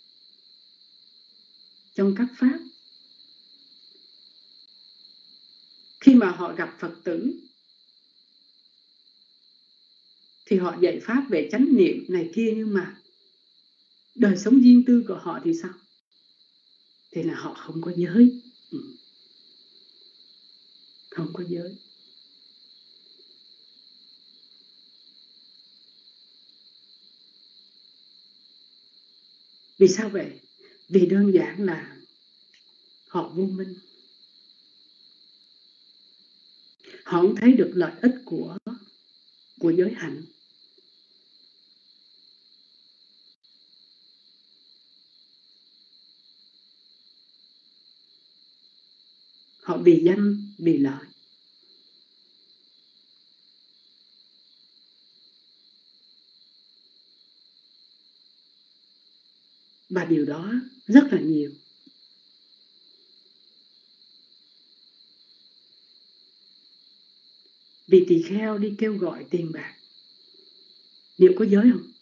trong các pháp. Khi mà họ gặp Phật tử thì họ dạy pháp về chánh niệm này kia, nhưng mà đời sống riêng tư của họ thì sao? Thì là họ không có giới. Không có giới. Vì sao vậy? Vì đơn giản là họ vô minh. Họ không thấy được lợi ích của giới hạnh. Họ vì danh, vì lợi. Và điều đó rất là nhiều. Vì tỳ kheo đi kêu gọi tiền bạc, liệu có giới không?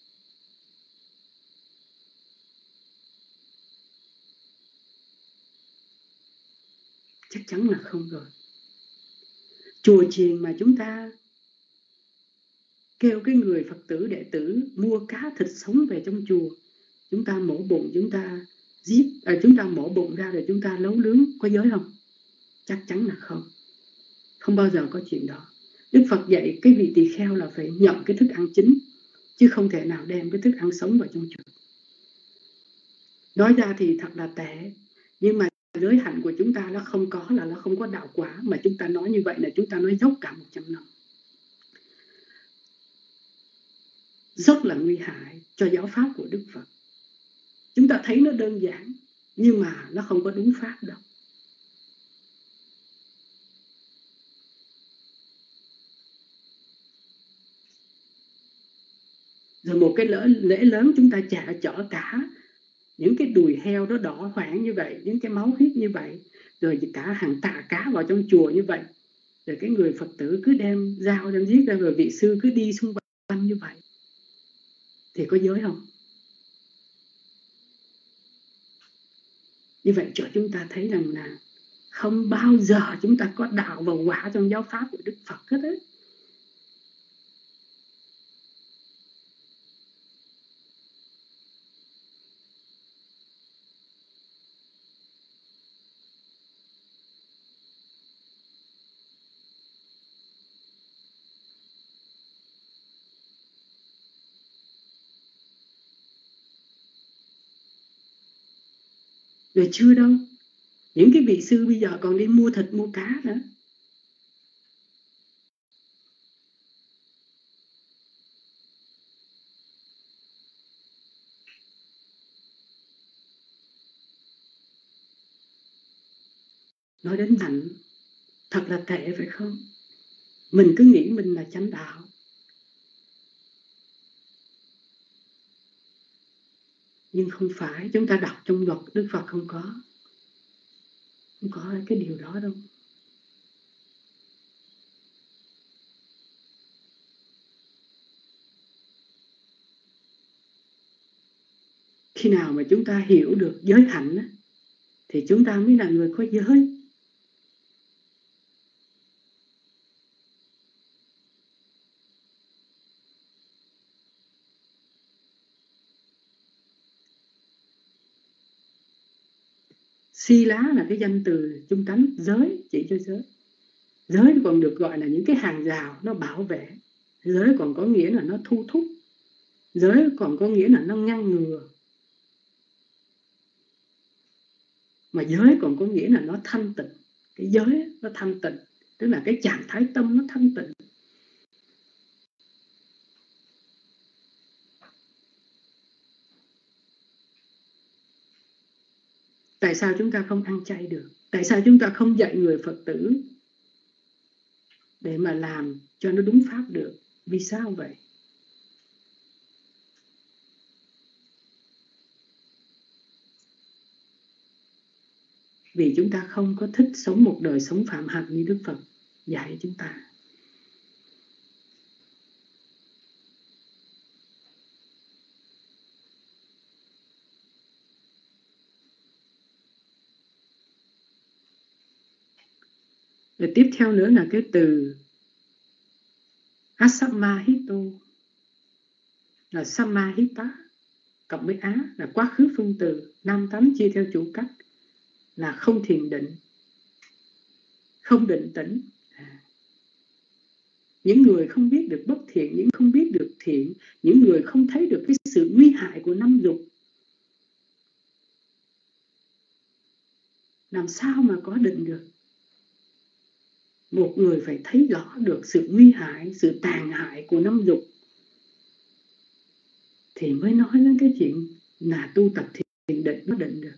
Chắc chắn là không rồi. Chùa chiền mà chúng ta kêu cái người Phật tử đệ tử mua cá thịt sống về trong chùa, chúng ta mổ bụng, chúng ta giết, chúng ta mổ bụng ra rồi chúng ta nấu nướng, có giới không? Chắc chắn là không. Không bao giờ có chuyện đó. Đức Phật dạy cái vị tỳ kheo là phải nhận cái thức ăn chính, chứ không thể nào đem cái thức ăn sống vào trong chùa. Nói ra thì thật là tệ, nhưng mà giới hạnh của chúng ta nó không có, là nó không có đạo quả, mà chúng ta nói như vậy là chúng ta nói dốc cả 100 năm. Rất là nguy hại cho giáo pháp của Đức Phật. Chúng ta thấy nó đơn giản, nhưng mà nó không có đúng pháp đâu. Rồi một cái lễ lớn chúng ta chở cả những cái đùi heo đó đỏ hoảng như vậy, những cái máu huyết như vậy, rồi cả hàng tạ cá vào trong chùa như vậy, rồi cái người Phật tử cứ đem dao đem giết ra, rồi vị sư cứ đi xung quanh như vậy, thì có giới không? Như vậy cho chúng ta thấy rằng là không bao giờ chúng ta có đạo và quả trong giáo pháp của Đức Phật hết đấy. Rồi chưa đâu, những cái vị sư bây giờ còn đi mua thịt mua cá nữa. nói đến hạnh thật là tệ phải không? Mình cứ nghĩ mình là chánh đạo. Nhưng không phải, chúng ta đọc trong luật Đức Phật không có cái điều đó đâu. Khi nào mà chúng ta hiểu được giới hạnh á, thì chúng ta mới là người có giới. Si lá là cái danh từ trung tánh, giới chỉ cho giới. Giới còn được gọi là những cái hàng rào nó bảo vệ. Giới còn có nghĩa là nó thu thúc. Giới còn có nghĩa là nó ngăn ngừa. Mà giới còn có nghĩa là nó thanh tịnh. Cái giới nó thanh tịnh, tức là cái trạng thái tâm nó thanh tịnh. Tại sao chúng ta không ăn chay được? Tại sao chúng ta không dạy người Phật tử để mà làm cho nó đúng pháp được? Vì sao vậy? Vì chúng ta không có thích sống một đời sống phạm hạnh như Đức Phật dạy chúng ta. Rồi tiếp theo nữa là cái từ Asamahito, là Samahita cộng với Á, là quá khứ phân từ, nam tánh chia theo chủ cách, là không thiền định, không định tĩnh. Những người không biết được bất thiện, những không biết được thiện, những người không thấy được cái sự nguy hại của năm dục, làm sao mà có định được? Một người phải thấy rõ được sự nguy hại, sự tàn hại của năm dục thì mới nói đến cái chuyện là tu tập thiền định, nó định được.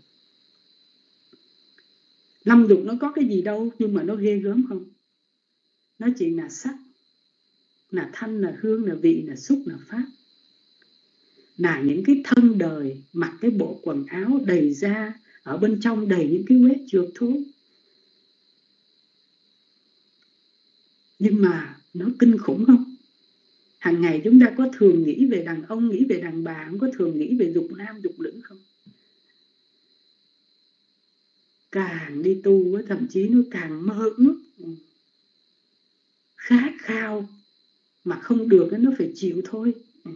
Năm dục nó có cái gì đâu, nhưng mà nó ghê gớm không? Nó chỉ là sắc, là thanh, là hương, là vị, là xúc, là pháp. Là những cái thân đời, mặc cái bộ quần áo đầy da, ở bên trong đầy những cái vết chuột thôi. Nhưng mà nó kinh khủng không? Hàng ngày chúng ta có thường nghĩ về đàn ông, nghĩ về đàn bà, không có thường nghĩ về dục nam, dục nữ không? Càng đi tu, thậm chí nó càng mơ ước, khát khao, mà không được nó phải chịu thôi.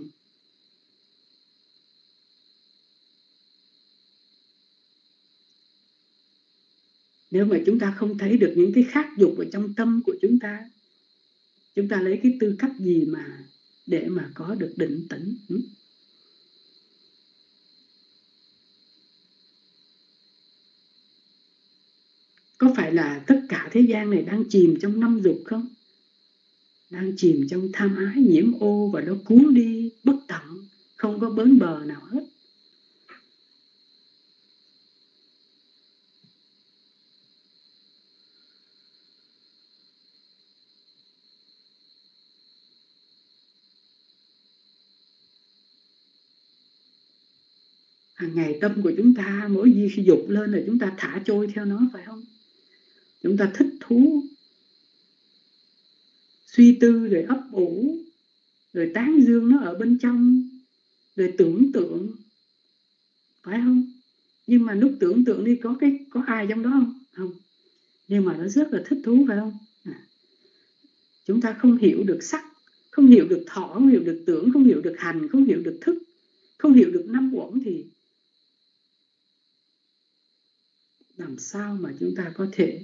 Nếu mà chúng ta không thấy được những cái khát dục ở trong tâm của chúng ta lấy cái tư cách gì mà để mà có được định tĩnh? Có phải là tất cả thế gian này đang chìm trong năm dục không? Đang chìm trong tham ái nhiễm ô và nó cuốn đi bất tận, không có bến bờ nào hết. Hàng ngày tâm của chúng ta mỗi khi dục lên là chúng ta thả trôi theo nó, phải không? Chúng ta thích thú, suy tư, rồi ấp ủ, rồi tán dương nó ở bên trong, rồi tưởng tượng, phải không? Nhưng mà lúc tưởng tượng đi có ai trong đó không? Không. Nhưng mà nó rất là thích thú, phải không? Chúng ta không hiểu được sắc, không hiểu được thọ, không hiểu được tưởng, không hiểu được hành, không hiểu được thức, không hiểu được năm uẩn thì làm sao mà chúng ta có thể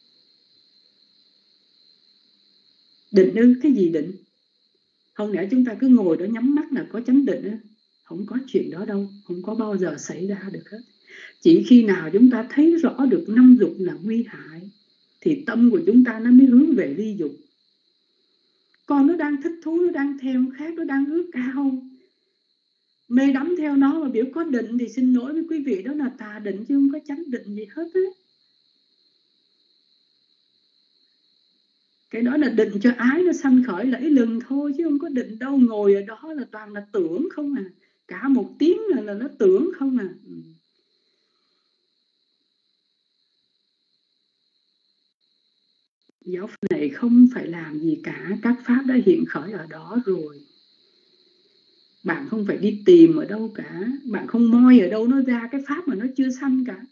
định ư? Cái gì định? Không lẽ chúng ta cứ ngồi đó nhắm mắt là có chánh định á? Không có chuyện đó đâu, không có bao giờ xảy ra được hết. Chỉ khi nào chúng ta thấy rõ được năm dục là nguy hại thì tâm của chúng ta nó mới hướng về ly dục. Còn nó đang thích thú, nó đang thèm khát, nó đang ước ao, mê đắm theo nó mà biểu có định thì xin lỗi với quý vị, đó là tà định chứ không có chánh định gì hết á. Cái đó là định cho ái nó sanh khởi lẫy lừng thôi, chứ không có định đâu. Ngồi ở đó là toàn là tưởng không à. Cả một tiếng là nó tưởng không à. Giáo pháp này không phải làm gì cả, các pháp đã hiện khởi ở đó rồi. Bạn không phải đi tìm ở đâu cả, bạn không moi ở đâu nó ra cái pháp mà nó chưa sanh cả.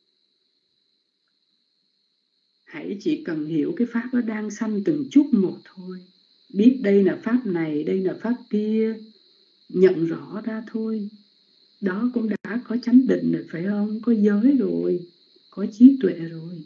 Hãy chỉ cần hiểu cái pháp nó đang sanh từng chút một thôi. Biết đây là pháp này, đây là pháp kia, nhận rõ ra thôi. Đó cũng đã có chánh định rồi phải không? Có giới rồi, có trí tuệ rồi.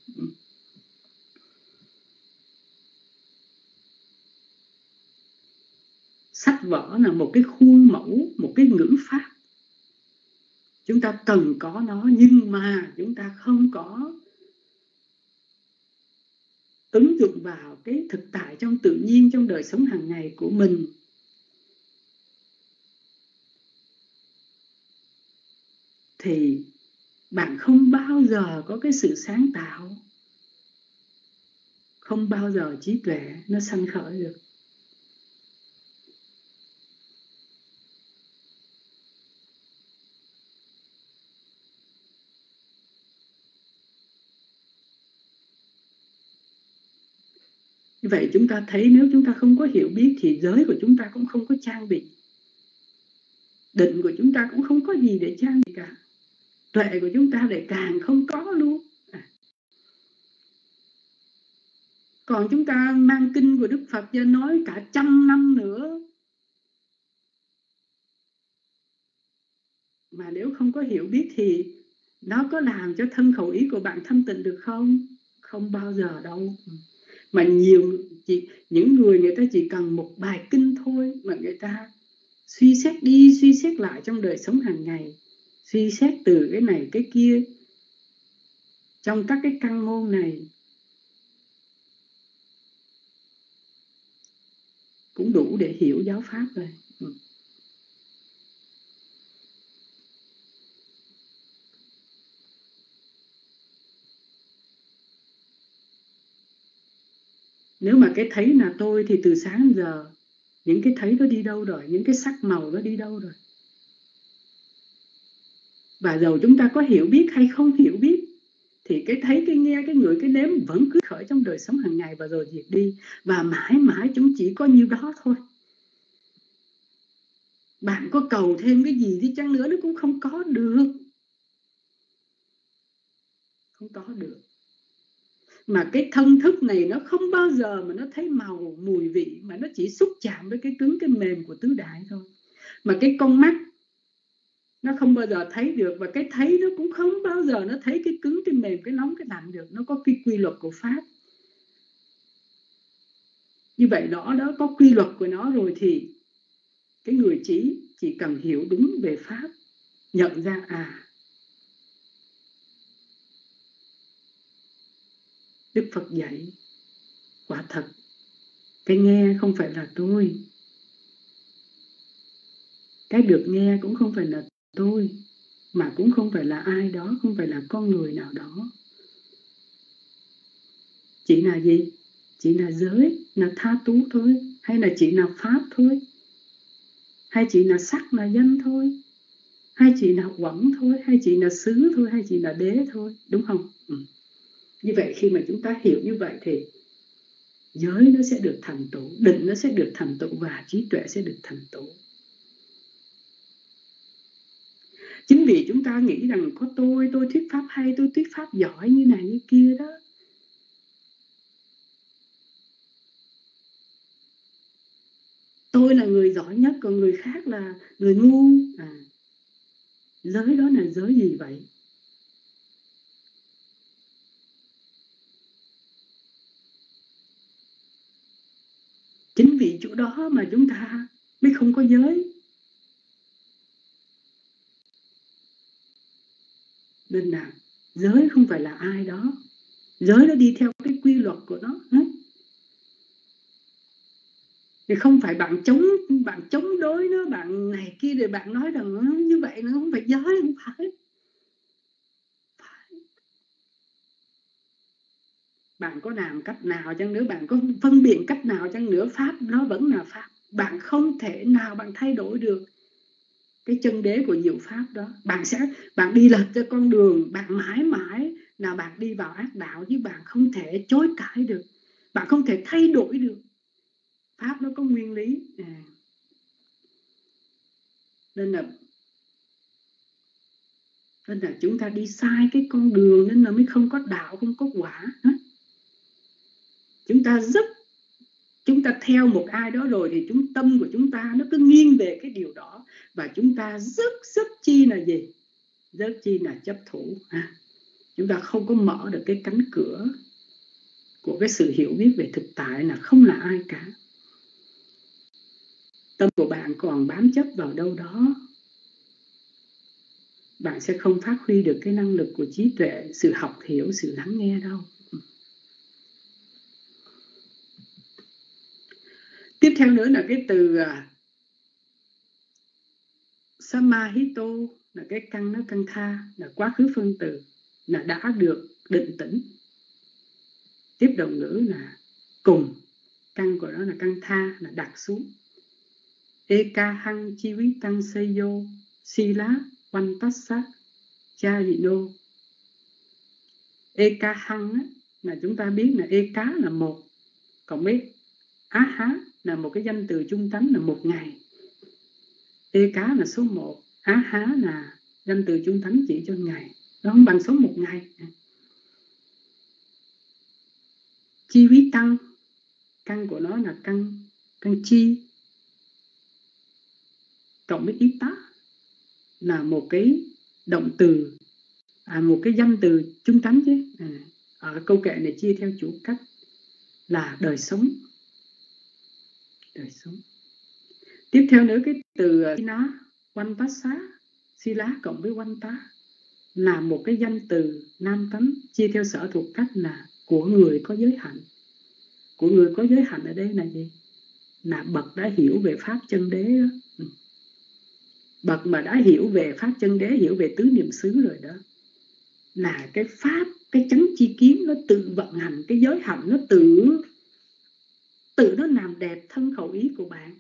Sách vở là một cái khuôn mẫu, một cái ngữ pháp. Chúng ta cần có nó, nhưng mà chúng ta không có ứng dụng vào cái thực tại trong tự nhiên, trong đời sống hàng ngày của mình. Thì bạn không bao giờ có cái sự sáng tạo, không bao giờ trí tuệ nó sanh khởi được. Như vậy chúng ta thấy nếu chúng ta không có hiểu biết thì giới của chúng ta cũng không có trang bị. Định của chúng ta cũng không có gì để trang bị cả. Tuệ của chúng ta lại càng không có luôn. Còn chúng ta mang kinh của Đức Phật ra nói cả 100 năm nữa, mà nếu không có hiểu biết thì nó có làm cho thân khẩu ý của bạn thanh tịnh được không? Không bao giờ đâu. Mà những người ta chỉ cần một bài kinh thôi mà người ta suy xét đi suy xét lại trong đời sống hàng ngày, suy xét từ cái này cái kia trong các cái căn môn này cũng đủ để hiểu giáo pháp rồi. Nếu mà cái thấy là tôi thì từ sáng đến giờ những cái thấy nó đi đâu rồi, những cái sắc màu nó đi đâu rồi. Và dầu chúng ta có hiểu biết hay không hiểu biết thì cái thấy, cái nghe, cái ngửi, cái nếm vẫn cứ khởi trong đời sống hàng ngày và rồi diệt đi. Và mãi mãi chúng chỉ có nhiêu đó thôi. Bạn có cầu thêm cái gì đi chăng nữa nó cũng không có được. Không có được. Mà cái thân thức này nó không bao giờ mà nó thấy màu, mùi vị, mà nó chỉ xúc chạm với cái cứng, cái mềm của tứ đại thôi. Mà cái con mắt nó không bao giờ thấy được, và cái thấy nó cũng không bao giờ nó thấy cái cứng, cái mềm, cái nóng, cái lạnh được. Nó có cái quy luật của pháp. Như vậy đó có quy luật của nó rồi thì cái người trí chỉ cần hiểu đúng về pháp, nhận ra Đức Phật dạy quả thật cái nghe không phải là tôi, cái được nghe cũng không phải là tôi, mà cũng không phải là ai đó, không phải là con người nào đó. Chỉ là gì? Chỉ là giới, là tha tú thôi, hay là chỉ là pháp thôi, hay chỉ là sắc, là danh thôi, hay chỉ là quẩn thôi, hay chỉ là xứ thôi, hay chỉ là đế thôi, đúng không? Như vậy khi mà chúng ta hiểu như vậy thì giới nó sẽ được thành tựu, định nó sẽ được thành tựu và trí tuệ sẽ được thành tựu. Chính vì chúng ta nghĩ rằng có tôi thuyết pháp hay, tôi thuyết pháp giỏi như này như kia đó. Tôi là người giỏi nhất, còn người khác là người ngu. Giới đó là giới gì vậy? Chính vì chỗ đó mà chúng ta mới không có giới. Nên là giới không phải là ai đó. Giới nó đi theo cái quy luật của nó. Thì không phải bạn chống đối nó, bạn này kia rồi bạn nói rằng như vậy nó không phải giới, không phải. Bạn có làm cách nào chăng nữa, bạn có phân biện cách nào chăng nữa, pháp nó vẫn là pháp. Bạn không thể nào bạn thay đổi được cái chân đế của diệu pháp đó. Bạn đi lệch cho con đường, bạn mãi mãi là bạn đi vào ác đạo, chứ bạn không thể chối cãi được, bạn không thể thay đổi được. Pháp nó có nguyên lý. Nên là chúng ta đi sai cái con đường, nên là mới không có đạo, không có quả. Chúng ta theo một ai đó rồi thì tâm của chúng ta nó cứ nghiêng về cái điều đó, và chúng ta rất chi là gì? Rất chi là chấp thủ. Chúng ta không có mở được cái cánh cửa của cái sự hiểu biết về thực tại là không là ai cả. Tâm của bạn còn bám chấp vào đâu đó, bạn sẽ không phát huy được cái năng lực của trí tuệ, sự học hiểu, sự lắng nghe đâu. Tiếp theo nữa là cái từ Samahito, là cái căn, nó căn tha, là quá khứ phân từ, là đã được định tĩnh. Tiếp động ngữ là cùng, căn của nó là căn tha, là đặt xuống. Eka hăng chi vi tăng seyo sila vantassa chayino. Eka hăng là chúng ta biết là eka là một, còn với á há là một cái danh từ trung tánh là một ngày. Eka là số 1, á há là danh từ trung tánh chỉ cho ngày, nó không bằng số 1 ngày. Chi vi tăng, căn của nó là căn chi, cộng với ý tá là một cái động từ, một cái danh từ trung tánh chứ. Ở câu kệ này chia theo chủ cách là đời sống. Đời sống. Tiếp theo nữa cái từ sila vantassa, sila cộng với vanta là một cái danh từ nam tánh, chia theo sở thuộc cách là của người có giới hạnh. Của người có giới hạnh ở đây là gì? Là bậc đã hiểu về pháp chân đế đó. Bậc mà đã hiểu về pháp chân đế, hiểu về tứ niệm xứ rồi đó, là cái pháp, cái chánh chi kiến nó tự vận hành, cái giới hạnh nó tự nó làm đẹp thân khẩu ý của bạn.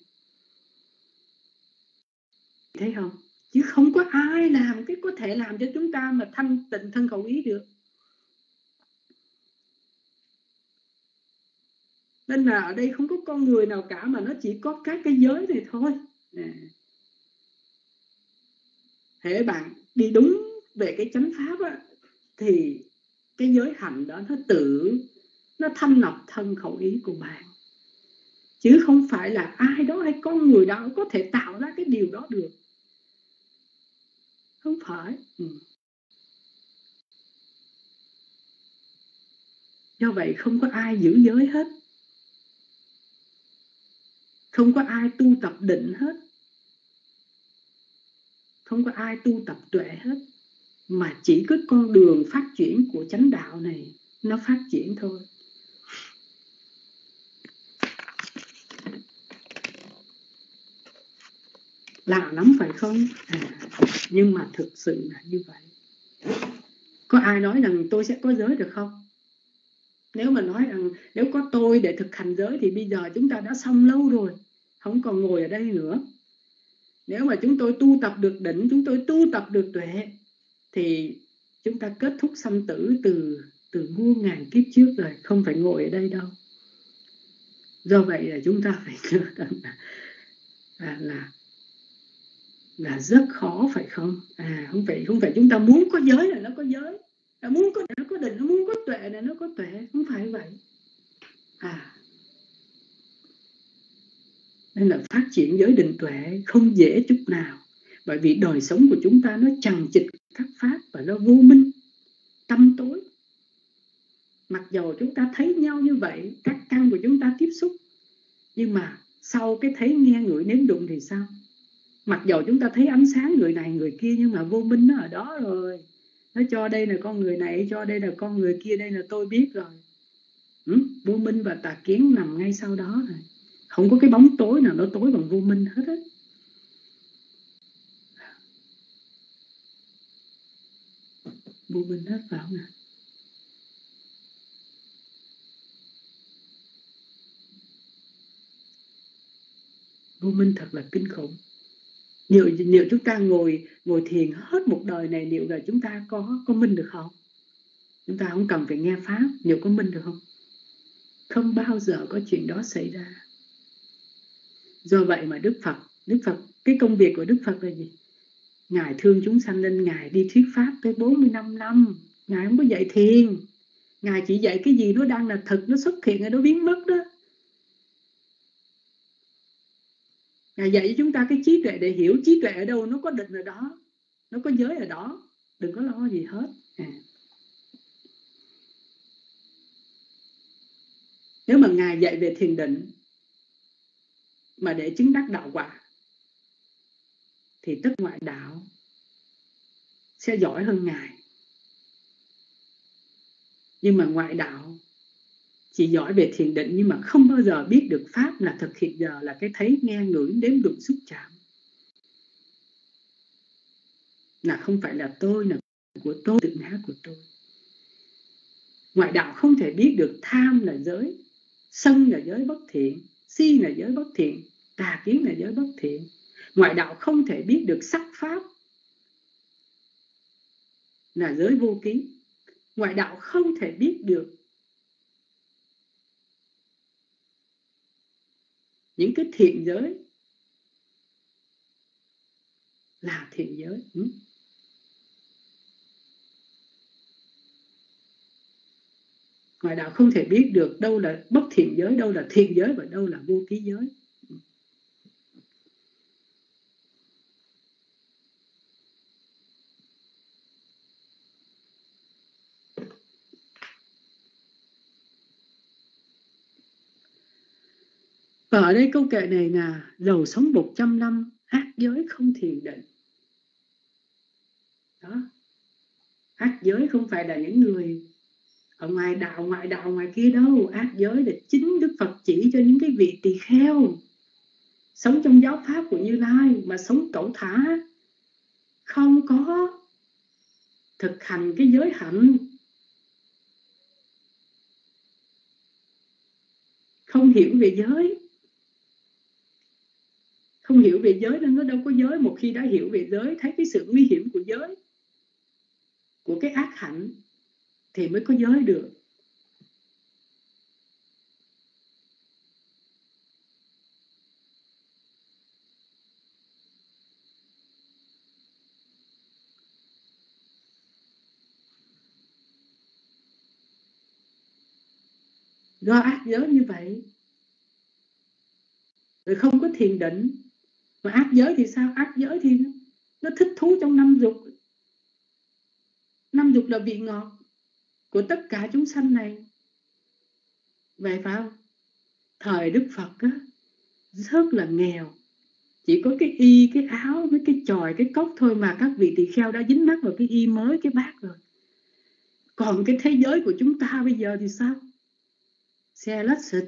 Thấy không? Chứ không có ai làm cái có thể làm cho chúng ta mà thanh tịnh thân khẩu ý được. Nên là ở đây không có con người nào cả, mà nó chỉ có các cái giới này thôi. Hễ bạn đi đúng về cái chánh pháp á, thì cái giới hạnh đó nó thanh lọc thân khẩu ý của bạn. Chứ không phải là ai đó hay con người đó có thể tạo ra cái điều đó được. Không phải. Do vậy không có ai giữ giới hết, không có ai tu tập định hết, không có ai tu tập tuệ hết, mà chỉ có con đường phát triển của chánh đạo này nó phát triển thôi. Lạ lắm phải không? Nhưng mà thực sự là như vậy. Có ai nói rằng tôi sẽ có giới được không? Nếu mà nói rằng nếu có tôi để thực hành giới thì bây giờ chúng ta đã xong lâu rồi, không còn ngồi ở đây nữa. Nếu mà chúng tôi tu tập được định, chúng tôi tu tập được tuệ, thì chúng ta kết thúc sanh tử từ muôn ngàn kiếp trước rồi, không phải ngồi ở đây đâu. Do vậy là chúng ta phải nhớ rằng là rất khó, phải không? Không phải chúng ta muốn có giới là nó có giới, muốn có định nó có định, nó muốn có tuệ là nó có tuệ, không phải vậy. Nên là phát triển giới định tuệ không dễ chút nào, bởi vì đời sống của chúng ta nó chằng chịt các pháp và nó vô minh, tâm tối. Mặc dầu chúng ta thấy nhau như vậy, các căn của chúng ta tiếp xúc, nhưng mà sau cái thấy nghe ngửi nếm đụng thì sao? Mặc dầu chúng ta thấy ánh sáng người này người kia, nhưng mà vô minh nó ở đó rồi. Nó cho đây là con người này, cho đây là con người kia, đây là tôi biết rồi. Vô minh và tà kiến nằm ngay sau đó rồi. Không có cái bóng tối nào nó tối bằng vô minh hết á. Vô minh hết, phải không ạ? Vô minh thật là kinh khủng. Liệu chúng ta ngồi thiền hết một đời này, liệu là chúng ta có minh được không? Chúng ta không cần phải nghe pháp, liệu có minh được không? Không bao giờ có chuyện đó xảy ra. Do vậy mà Đức Phật, cái công việc của Đức Phật là gì? Ngài thương chúng sanh nên Ngài đi thuyết pháp tới 45 năm. Ngài không có dạy thiền. Ngài chỉ dạy cái gì nó đang là thực, nó xuất hiện, nó biến mất đó. Ngài dạy cho chúng ta cái trí tuệ để hiểu trí tuệ ở đâu, nó có định ở đó, nó có giới ở đó. Đừng có lo gì hết. Nếu mà Ngài dạy về thiền định mà để chứng đắc đạo quả thì tất ngoại đạo sẽ giỏi hơn Ngài. Nhưng mà ngoại đạo chỉ giỏi về thiền định nhưng mà không bao giờ biết được pháp là thực hiện giờ, là cái thấy, nghe, ngửi, đếm, đụng, xúc, chạm. Là không phải là tôi, là của tôi, tự ngã của tôi. Ngoại đạo không thể biết được tham là giới, sân là giới bất thiện, si là giới bất thiện, tà kiến là giới bất thiện. Ngoại đạo không thể biết được sắc pháp là giới vô ký. Ngoại đạo không thể biết được những cái thiện giới là thiện giới. Ngoại đạo không thể biết được đâu là bất thiện giới, đâu là thiện giới và đâu là vô ký giới. Và ở đây câu kệ này là giàu sống 100 năm, ác giới không thiền định. Đó. Ác giới không phải là những người ở ngoài đạo, ngoài kia đâu. Ác giới là chính Đức Phật chỉ cho những cái vị tỳ kheo sống trong giáo pháp của Như Lai mà sống cẩu thả, không có thực hành cái giới hạnh, không hiểu về giới. Không hiểu về giới nên nó đâu có giới. Một khi đã hiểu về giới, thấy cái sự nguy hiểm của giới, của cái ác hạnh, thì mới có giới được. Do ác giới như vậy, rồi không có thiền định. Mà ác giới thì sao? Ác giới thì nó thích thú trong năm dục. Năm dục là vị ngọt của tất cả chúng sanh này. Vậy phải không? Thời Đức Phật á, rất là nghèo. Chỉ có cái y, cái áo, với cái chòi, cái cốc thôi mà các vị tỳ kheo đã dính mắc vào cái y mới, cái bát rồi. Còn cái thế giới của chúng ta bây giờ thì sao? Xe lách xịt,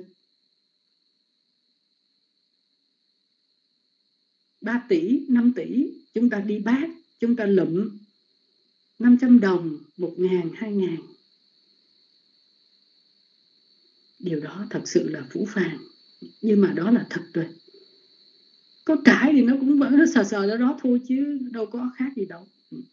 3 tỷ, 5 tỷ, chúng ta đi bát, chúng ta lụm 500 đồng, 1.000, 2.000. Điều đó thật sự là phũ phàng, nhưng mà đó là thật rồi. Có cãi thì nó cũng vẫn nó sờ đó thôi chứ đâu có khác gì đâu.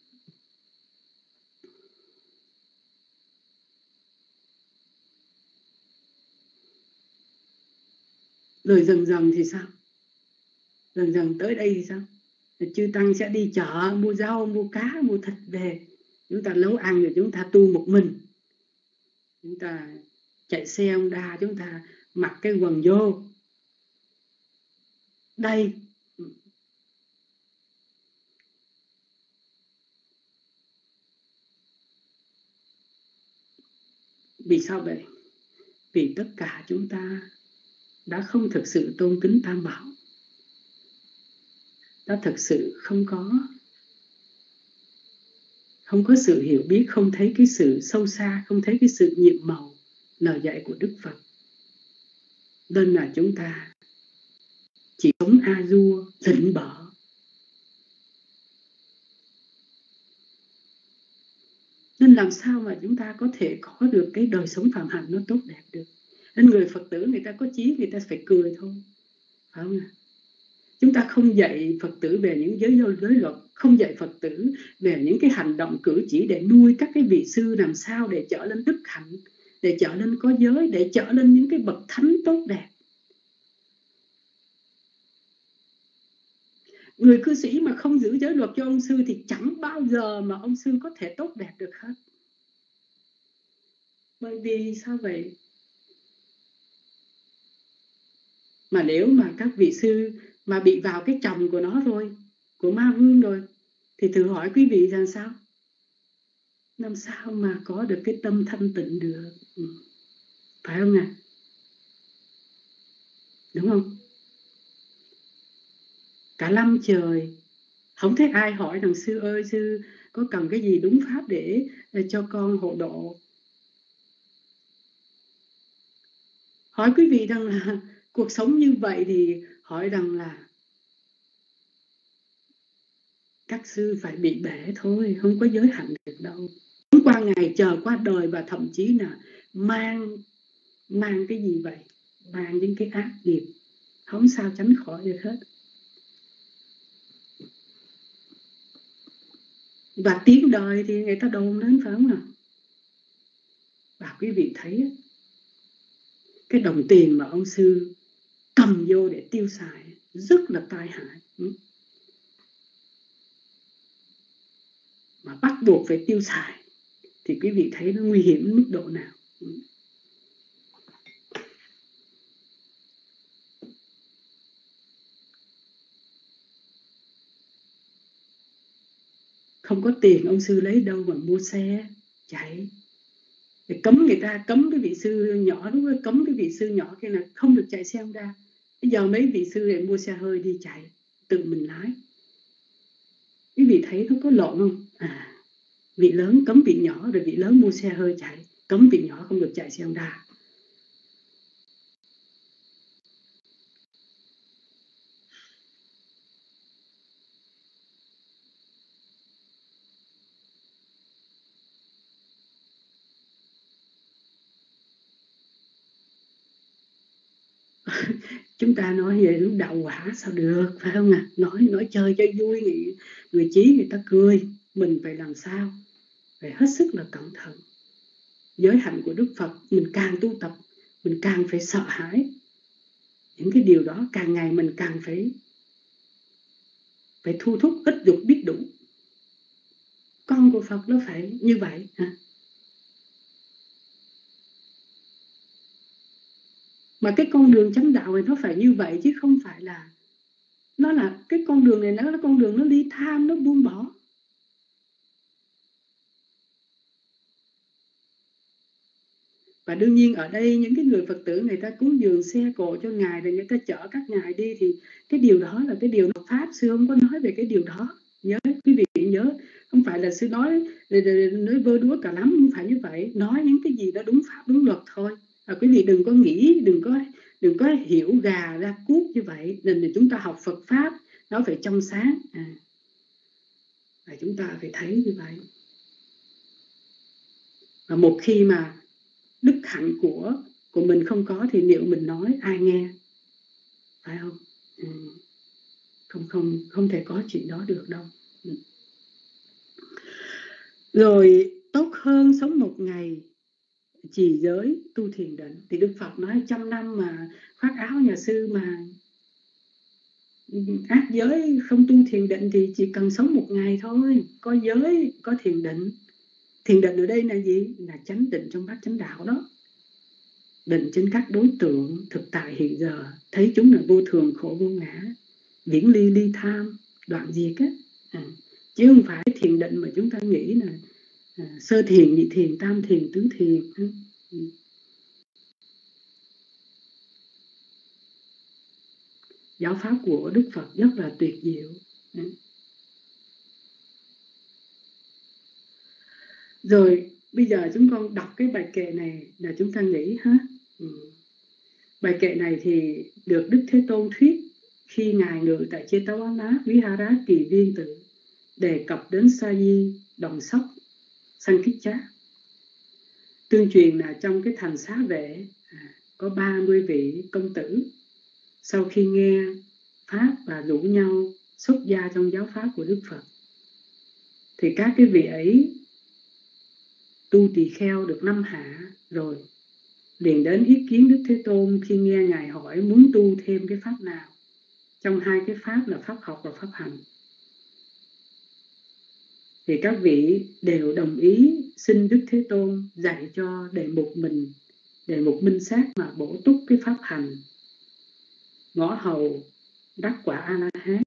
Rồi dần dần thì sao? Dần dần tới đây thì sao? Chư Tăng sẽ đi chợ mua rau, mua cá, mua thịt về. Chúng ta nấu ăn rồi chúng ta tu một mình. Chúng ta chạy xe Honda, chúng ta mặc cái quần vô. Đây. Vì sao vậy? Vì tất cả chúng ta đã không thực sự tôn kính Tam Bảo. Đã thực sự không có sự hiểu biết, không thấy cái sự sâu xa, không thấy cái sự nhiệm màu lời dạy của Đức Phật. Nên là chúng ta chỉ sống a dua, lịnh bợ. Nên làm sao mà chúng ta có thể có được cái đời sống phạm hạnh nó tốt đẹp được. Nên người Phật tử người ta có chí, người ta phải cười thôi. Phải không ạ? Chúng ta không dạy Phật tử về những giới luật, không dạy Phật tử về những cái hành động cử chỉ để nuôi các cái vị sư làm sao để trở lên đức hạnh, để trở lên có giới, để trở lên những cái bậc thánh tốt đẹp. Người cư sĩ mà không giữ giới luật cho ông sư thì chẳng bao giờ mà ông sư có thể tốt đẹp được hết. Bởi vì sao vậy? Mà nếu mà các vị sư mà bị vào cái chồng của nó rồi, của ma vương rồi, thì thử hỏi quý vị rằng sao? Làm sao mà có được cái tâm thanh tịnh được? Phải không ạ? Đúng không? Cả năm trời không thấy ai hỏi rằng sư ơi, sư có cần cái gì đúng pháp để cho con hộ độ. Hỏi quý vị rằng là cuộc sống như vậy thì hỏi rằng là các sư phải bị bể thôi, không có giới hạn được đâu. Qua ngày chờ qua đời, và thậm chí là mang cái gì vậy? Mang những cái ác nghiệp, không sao tránh khỏi được hết. Và tiếng đời thì người ta đồn lên, phải không nào? Và quý vị thấy cái đồng tiền mà ông sư cầm vô để tiêu xài rất là tai hại, mà bắt buộc phải tiêu xài thì quý vị thấy nó nguy hiểm mức độ nào. Không có tiền ông sư lấy đâu mà mua xe chạy. Để cấm người ta, cấm cái vị sư nhỏ, đúng không? Cấm cái vị sư nhỏ kia là không được chạy xe Honda. Bây giờ mấy vị sư lại mua xe hơi đi chạy, tự mình lái. Quý vị thấy nó có lộn không? Vị lớn cấm vị nhỏ, rồi vị lớn mua xe hơi chạy, cấm vị nhỏ không được chạy xe Honda. Chúng ta nói về lúc đạo quả sao được, phải không ạ? Nói chơi cho vui, người trí người ta cười. Mình phải làm sao? Phải hết sức là cẩn thận. Giới hạnh của Đức Phật, mình càng tu tập, mình càng phải sợ hãi. Những cái điều đó càng ngày mình càng phải thu thúc ít dục biết đủ. Con của Phật nó phải như vậy. Mà cái con đường chánh đạo này nó phải như vậy, chứ không phải là nó là cái con đường này, nó là con đường nó ly tham, nó buông bỏ. Và đương nhiên ở đây những cái người Phật tử người ta cúng dường xe cộ cho Ngài, rồi người ta chở các Ngài đi, thì cái điều đó là cái điều hợp pháp. Sư không có nói về cái điều đó. Nhớ, quý vị nhớ, không phải là sư nói vơ đúa cả lắm, không phải như vậy. Nói những cái gì đó đúng pháp đúng luật thôi. Quý vị đừng có nghĩ, đừng có hiểu gà ra cuốc như vậy. Nên chúng ta học Phật pháp nó phải trong sáng. Và chúng ta phải thấy như vậy. Và một khi mà đức hạnh của mình không có thì liệu mình nói ai nghe, phải không? Không thể có chuyện đó được đâu. Rồi tốt hơn sống một ngày trì giới tu thiền định. Thì Đức Phật nói 100 năm mà khoác áo nhà sư mà ác giới không tu thiền định thì chỉ cần sống một ngày thôi. Có giới, có thiền định. Thiền định ở đây là gì? Là chánh định trong bát chánh đạo đó. Định trên các đối tượng thực tại hiện giờ, thấy chúng là vô thường, khổ, vô ngã, viễn ly, ly tham, đoạn diệt á. Chứ không phải thiền định mà chúng ta nghĩ là sơ thiền, nhị thiền, tam thiền, tứ thiền. Giáo pháp của Đức Phật rất là tuyệt diệu. Rồi bây giờ chúng con đọc cái bài kệ này là chúng ta nghĩ bài kệ này thì được Đức Thế Tôn thuyết khi Ngài ngự tại Jetavana Vihara Kỳ Viên Tự, đề cập đến Sa Di Đồng Sóc Sankicca. Tương truyền là trong cái thành Xá Vệ có 30 vị công tử sau khi nghe pháp và rủ nhau xuất gia trong giáo pháp của Đức Phật. Thì các cái vị ấy tu tỳ kheo được 5 hạ rồi, liền đến ý kiến Đức Thế Tôn khi nghe Ngài hỏi muốn tu thêm cái pháp nào trong hai cái pháp là pháp học và pháp hành. Thì các vị đều đồng ý xin Đức Thế Tôn dạy cho đề mục minh sát mà bổ túc cái pháp hành, ngõ hầu đắc quả A-la-hán,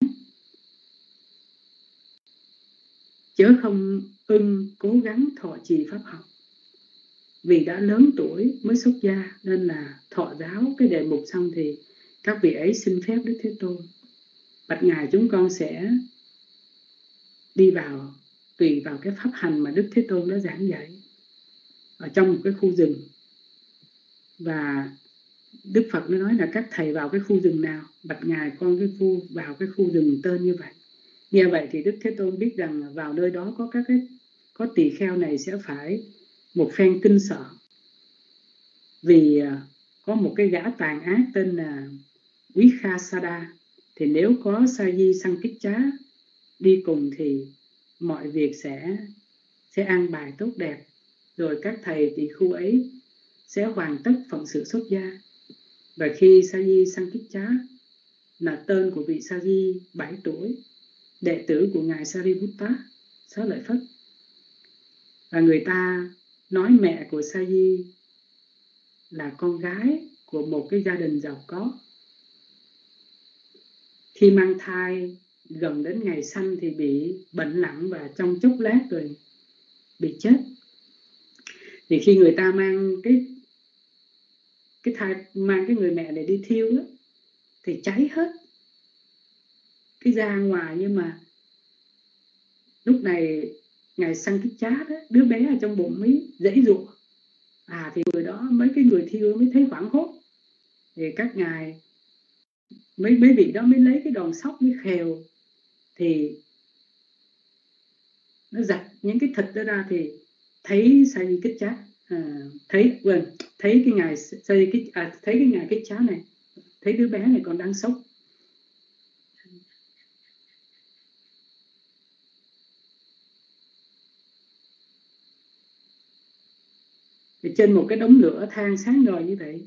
chớ không cố gắng thọ trì pháp học. Vì đã lớn tuổi mới xuất gia nên là thọ giáo cái đề mục xong thì các vị ấy xin phép Đức Thế Tôn: bạch Ngài, chúng con sẽ đi vào tùy vào cái pháp hành mà Đức Thế Tôn đã giảng dạy ở trong một cái khu rừng. Và Đức Phật mới nói là các thầy vào cái khu rừng nào? Bạch Ngài, con vào cái khu rừng tên như vậy. Nghe vậy thì Đức Thế Tôn biết rằng vào nơi đó có tỳ kheo này sẽ phải một phen kinh sợ. Vì có một cái gã tàn ác tên là Vikhasada. Thì nếu có Sa Di Sankicchá đi cùng thì mọi việc sẽ an bài tốt đẹp. Rồi các thầy tỳ khu ấy sẽ hoàn tất phận sự xuất gia. Và khi Sa Di Sankicchá là tên của vị Sa Di 7 tuổi, đệ tử của Ngài Sariputta, Xá Lợi Phất. Và người ta nói mẹ của Sa Di là con gái của một cái gia đình giàu có. Khi mang thai gần đến ngày sanh thì bị bệnh nặng và trong chốc lát rồi bị chết. Thì khi người ta mang mang cái người mẹ này đi thiêu đó, thì cháy hết cái da ngoài. Nhưng mà lúc này Ngài Sankicchá đó, đứa bé ở trong bụng mới dãy giụa. Thì người đó, mấy cái người thiêu mới thấy hoảng hốt. Thì các ngài mấy vị đó mới lấy cái đòn sóc mới khều, thì nó giật những cái thịt đó ra thì thấy Sa Di Kichchá, thấy cái ngài thấy cái ngài Kichchá này, thấy đứa bé này còn đang sốc. Thì trên một cái đống lửa than sáng ngời như vậy,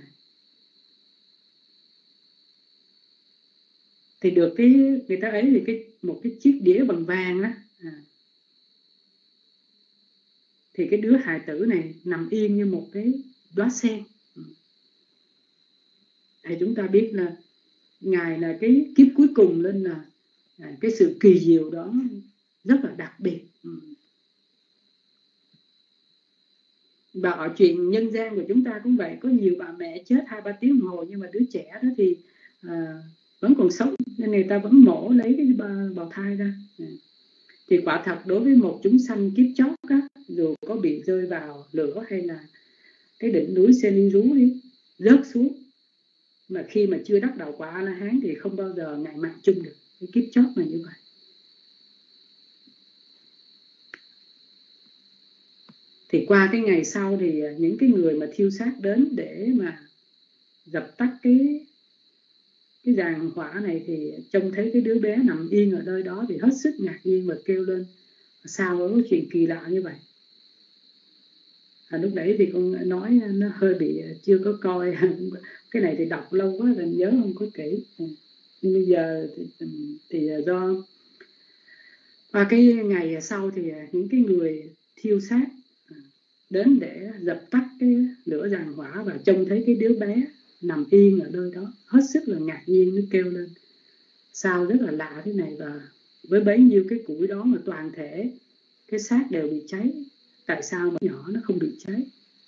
thì được cái người ta ấy thì một cái chiếc đĩa bằng vàng đó, thì cái đứa hài tử này nằm yên như một cái đóa sen. Thì chúng ta biết là Ngài là cái kiếp cuối cùng, nên là cái sự kỳ diệu đó rất là đặc biệt. Và ở chuyện nhân gian của chúng ta cũng vậy, có nhiều bà mẹ chết 2-3 tiếng đồng hồ, nhưng mà đứa trẻ đó thì vẫn còn sống, nên người ta vẫn mổ lấy cái bào thai ra. Thì quả thật đối với một chúng sanh kiếp chót á, dù có bị rơi vào lửa hay là cái đỉnh núi Seniru đi rớt xuống, mà khi mà chưa đắc đạo quả A-la-hán thì không bao giờ ngại mạng chung được. Cái kiếp chót là như vậy. Thì qua cái ngày sau thì những cái người mà thiêu xác đến để mà dập tắt cái giàn hỏa này thì trông thấy cái đứa bé nằm yên ở nơi đó thì hết sức ngạc nhiên và kêu lên: sao có chuyện kỳ lạ như vậy? Lúc đấy thì con nói nó hơi bị chưa có coi cái này thì đọc lâu quá rồi nhớ không có kỹ. Bây giờ thì do qua cái ngày sau thì những cái người thiêu xác đến để dập tắt cái lửa giàn hỏa và trông thấy cái đứa bé nằm yên ở nơi đó, hết sức là ngạc nhiên, nó kêu lên: sao rất là lạ thế này, và với bấy nhiêu cái củi đó mà toàn thể cái xác đều bị cháy, tại sao mà nhỏ nó không bị cháy?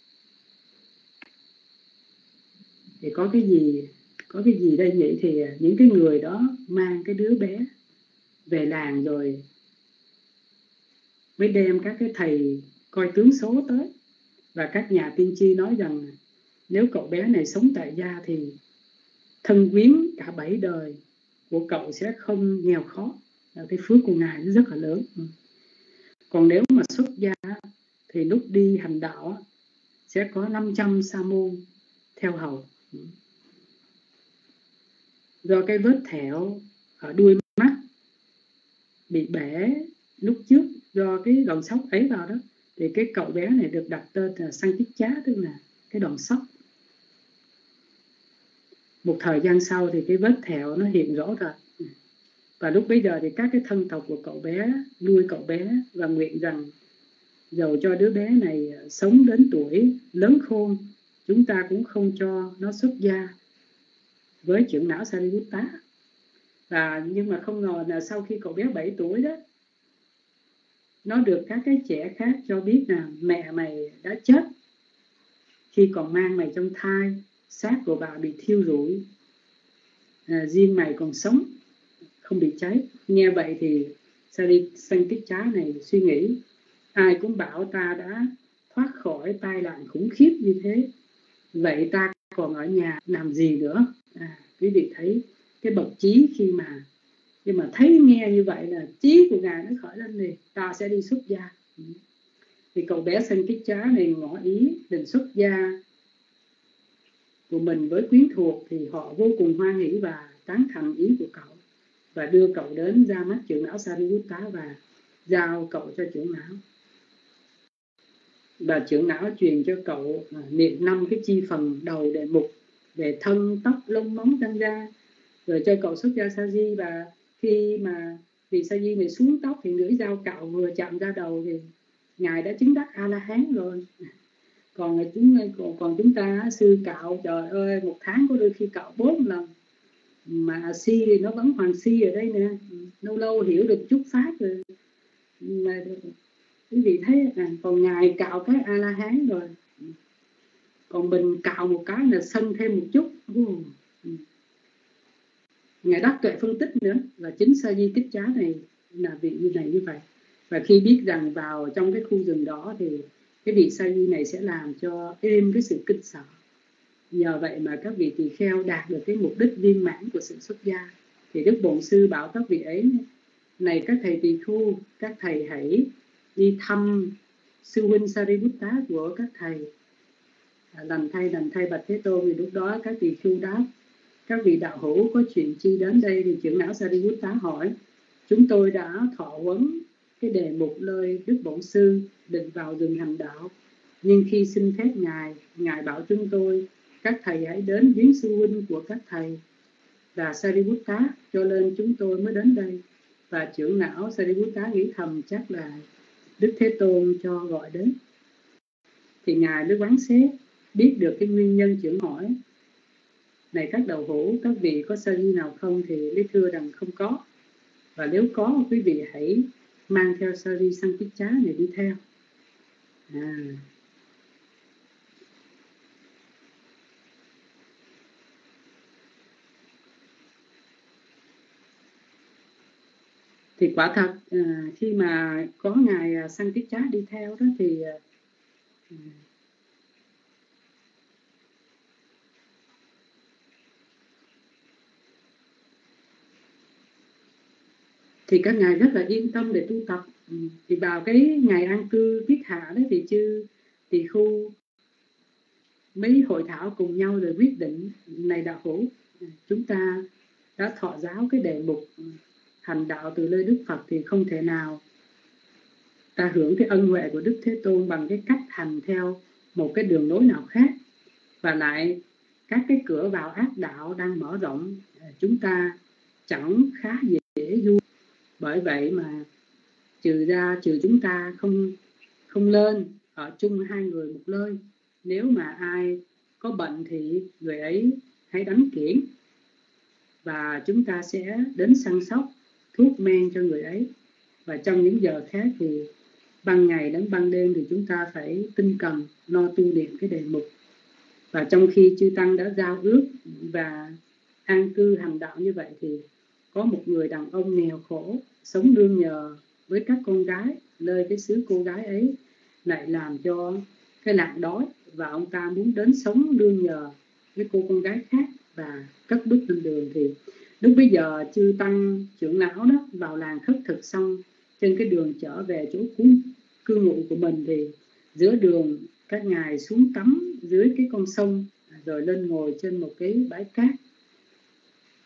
Thì có cái gì đây nhỉ? Thì những cái người đó mang cái đứa bé về làng rồi mới đem các cái thầy coi tướng số tới, và các nhà tiên tri nói rằng nếu cậu bé này sống tại gia thì thân quyến cả 7 đời của cậu sẽ không nghèo khó. Cái phước của Ngài nó rất là lớn. Còn nếu mà xuất gia thì lúc đi hành đạo sẽ có 500 sa môn theo hầu. do cái vết thẹo ở đuôi mắt bị bể lúc trước do cái đòn sốc ấy vào đó, thì cái cậu bé này được đặt tên là Sankicca, tức là cái đòn sốc. Một thời gian sau thì cái vết thẹo nó hiện rõ rồi, và lúc bấy giờ thì các cái thân tộc của cậu bé nuôi cậu bé và nguyện rằng dầu cho đứa bé này sống đến tuổi lớn khôn, chúng ta cũng không cho nó xuất gia với trưởng não Sariputta. Và nhưng mà không ngờ là sau khi cậu bé 7 tuổi đó, nó được các cái trẻ khác cho biết là mẹ mày đã chết khi còn mang mày trong thai, xác của bà bị thiêu rụi, riêng mày còn sống, không bị cháy. Nghe vậy thì Sankicca này suy nghĩ, ai cũng bảo ta đã thoát khỏi tai nạn khủng khiếp như thế, vậy ta còn ở nhà làm gì nữa? Quý vị thấy cái bậc trí khi mà thấy nghe như vậy là trí của ngài nó khởi lên liền, ta sẽ đi xuất gia. Thì cậu bé Sankicca này ngỏ ý định xuất gia của mình với quyến thuộc, thì họ vô cùng hoan hỷ và tán thành ý của cậu, và đưa cậu đến ra mắt trưởng não Sariputta và giao cậu cho trưởng não. Và trưởng não truyền cho cậu niệm 5 cái chi phần đầu đề mục về thân, tóc, lông, móng, răng da, rồi cho cậu xuất gia sa di. Và khi mà vị sa di này xuống tóc thì lưỡi dao cạo vừa chạm ra đầu thì ngài đã chứng đắc A La Hán rồi. Còn chúng ta sư cạo, trời ơi, một tháng có đôi khi cạo 4 lần, mà si thì nó vẫn hoàng si ở đây nè, lâu lâu hiểu được chút pháp rồi. Mà quý vị thấy còn ngài cạo cái A La Hán rồi, còn mình cạo một cái là sân thêm một chút. Ngài đắc tuệ phân tích nữa, và chính Sa Di Tích Trá này là vị như này như vậy. Và khi biết rằng vào trong cái khu rừng đó thì cái vị Sa Di này sẽ làm cho êm cái sự kinh sợ. Nhờ vậy mà các vị tỳ kheo đạt được cái mục đích viên mãn của sự xuất gia. Thì Đức Bổn Sư bảo các vị ấy, này các thầy tỳ khu, các thầy hãy đi thăm sư huynh Sariputta của các thầy. Lành thay bạch Thế Tôn. Thì lúc đó các tỳ khu đáp, các vị đạo hữu có chuyện chi đến đây? Thì trưởng não Sariputta hỏi, chúng tôi đã thọ huấn cái đề mục lời Đức Bổn Sư định vào rừng hành đạo, nhưng khi xin phép ngài bảo chúng tôi các thầy hãy đến viếng sư huynh của các thầy là Sariputta, cho nên chúng tôi mới đến đây. Và trưởng não Sariputta nghĩ thầm chắc là Đức Thế Tôn cho gọi đến. Thì ngài mới quán xét biết được cái nguyên nhân, trưởng hỏi, này các đạo hữu, các vị có sa di nào không? Thì mới thưa rằng không có. Và nếu có, quý vị hãy mang theo sa di Sankicca này đi theo. Thì quả thật khi mà có ngài Sankicca đi theo đó thì các ngài rất là yên tâm để tu tập. Thì vào cái ngày an cư kiết hạ đó thì chư tỳ khu mấy hội thảo cùng nhau rồi quyết định, này đạo hữu, chúng ta đã thọ giáo cái đề mục hành đạo từ nơi Đức Phật, thì không thể nào ta hưởng cái ân huệ của Đức Thế Tôn bằng cái cách hành theo một cái đường lối nào khác. Và lại các cái cửa vào ác đạo đang mở rộng, chúng ta chẳng khá dễ du. Bởi vậy mà trừ chúng ta không lên ở chung hai người một nơi. Nếu mà ai có bệnh thì người ấy hãy đánh kiển, và chúng ta sẽ đến săn sóc thuốc men cho người ấy. Và trong những giờ khác thì ban ngày đến ban đêm thì chúng ta phải tinh cần lo tu luyện cái đề mục. Và trong khi chư tăng đã giao ước và an cư hành đạo như vậy, thì có một người đàn ông nghèo khổ sống nương nhờ với các con gái, nơi cái xứ cô gái ấy lại làm cho cái nạn đói, và ông ta muốn đến sống nương nhờ với cô con gái khác và cất bước lên đường. Thì lúc bây giờ chư tăng trưởng lão đó vào làng khất thực xong, trên cái đường trở về chỗ cư ngụ của mình, thì giữa đường các ngài xuống tắm dưới cái con sông, rồi lên ngồi trên một cái bãi cát.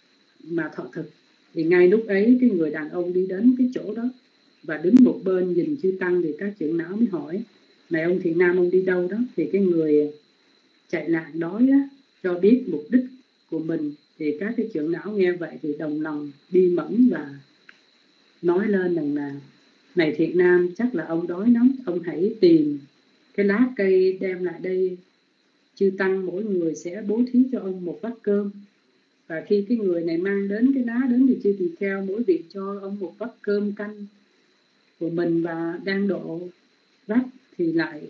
mà thọ thực. Thì ngay lúc ấy cái người đàn ông đi đến cái chỗ đó và đứng một bên nhìn chư tăng, thì các trưởng lão mới hỏi: này ông Thiện Nam, ông đi đâu đó? Thì cái người chạy nạn đói á, cho biết mục đích của mình. Thì các cái trưởng lão nghe vậy thì đồng lòng đi mẫn và nói lên rằng là: này Thiện Nam, chắc là ông đói lắm, ông hãy tìm cái lá cây đem lại đây, chư tăng mỗi người sẽ bố thí cho ông một bát cơm. Và khi cái người này mang đến cái lá đến thì chư tỳ kheo mỗi vị cho ông một bát cơm canh của mình, và đang độ vắt thì lại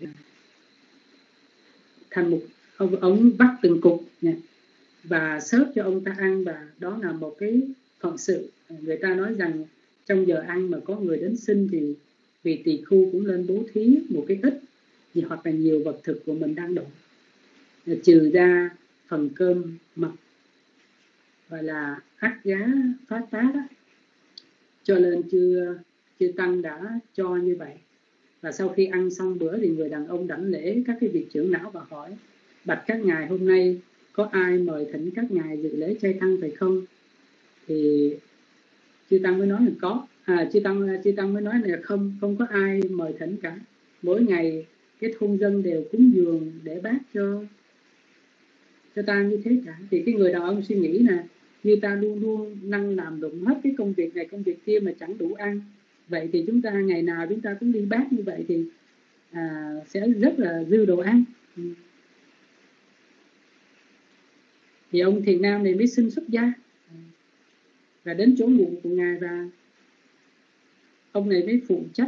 thành một ông vắt từng cục nha, và xớt cho ông ta ăn. Và đó là một cái phận sự. Người ta nói rằng trong giờ ăn mà có người đến xin thì vị tỳ khu cũng lên bố thí một cái ít hoặc là nhiều vật thực của mình đang độ, trừ ra phần cơm mật, gọi là ắt giá phát tá đó. Cho nên chư tăng đã cho như vậy. Và sau khi ăn xong bữa thì người đàn ông đảnh lễ các cái vị trưởng lão và hỏi: bạch các ngài, hôm nay có ai mời thỉnh các ngài dự lễ chay tăng phải không? Thì chư tăng mới nói là có. Chư tăng mới nói là không có ai mời thỉnh cả. Mỗi ngày cái thôn dân đều cúng dường để bác cho ta như thế cả. Thì cái người đàn ông suy nghĩ là như ta luôn luôn năng làm đụng hết cái công việc này công việc kia mà chẳng đủ ăn, vậy thì chúng ta ngày nào chúng ta cũng đi bác như vậy thì sẽ rất là dư đồ ăn. Thì ông Thiện Nam này mới xin xuất gia và đến chỗ ngụ của ngài, và ông này mới phụ trách.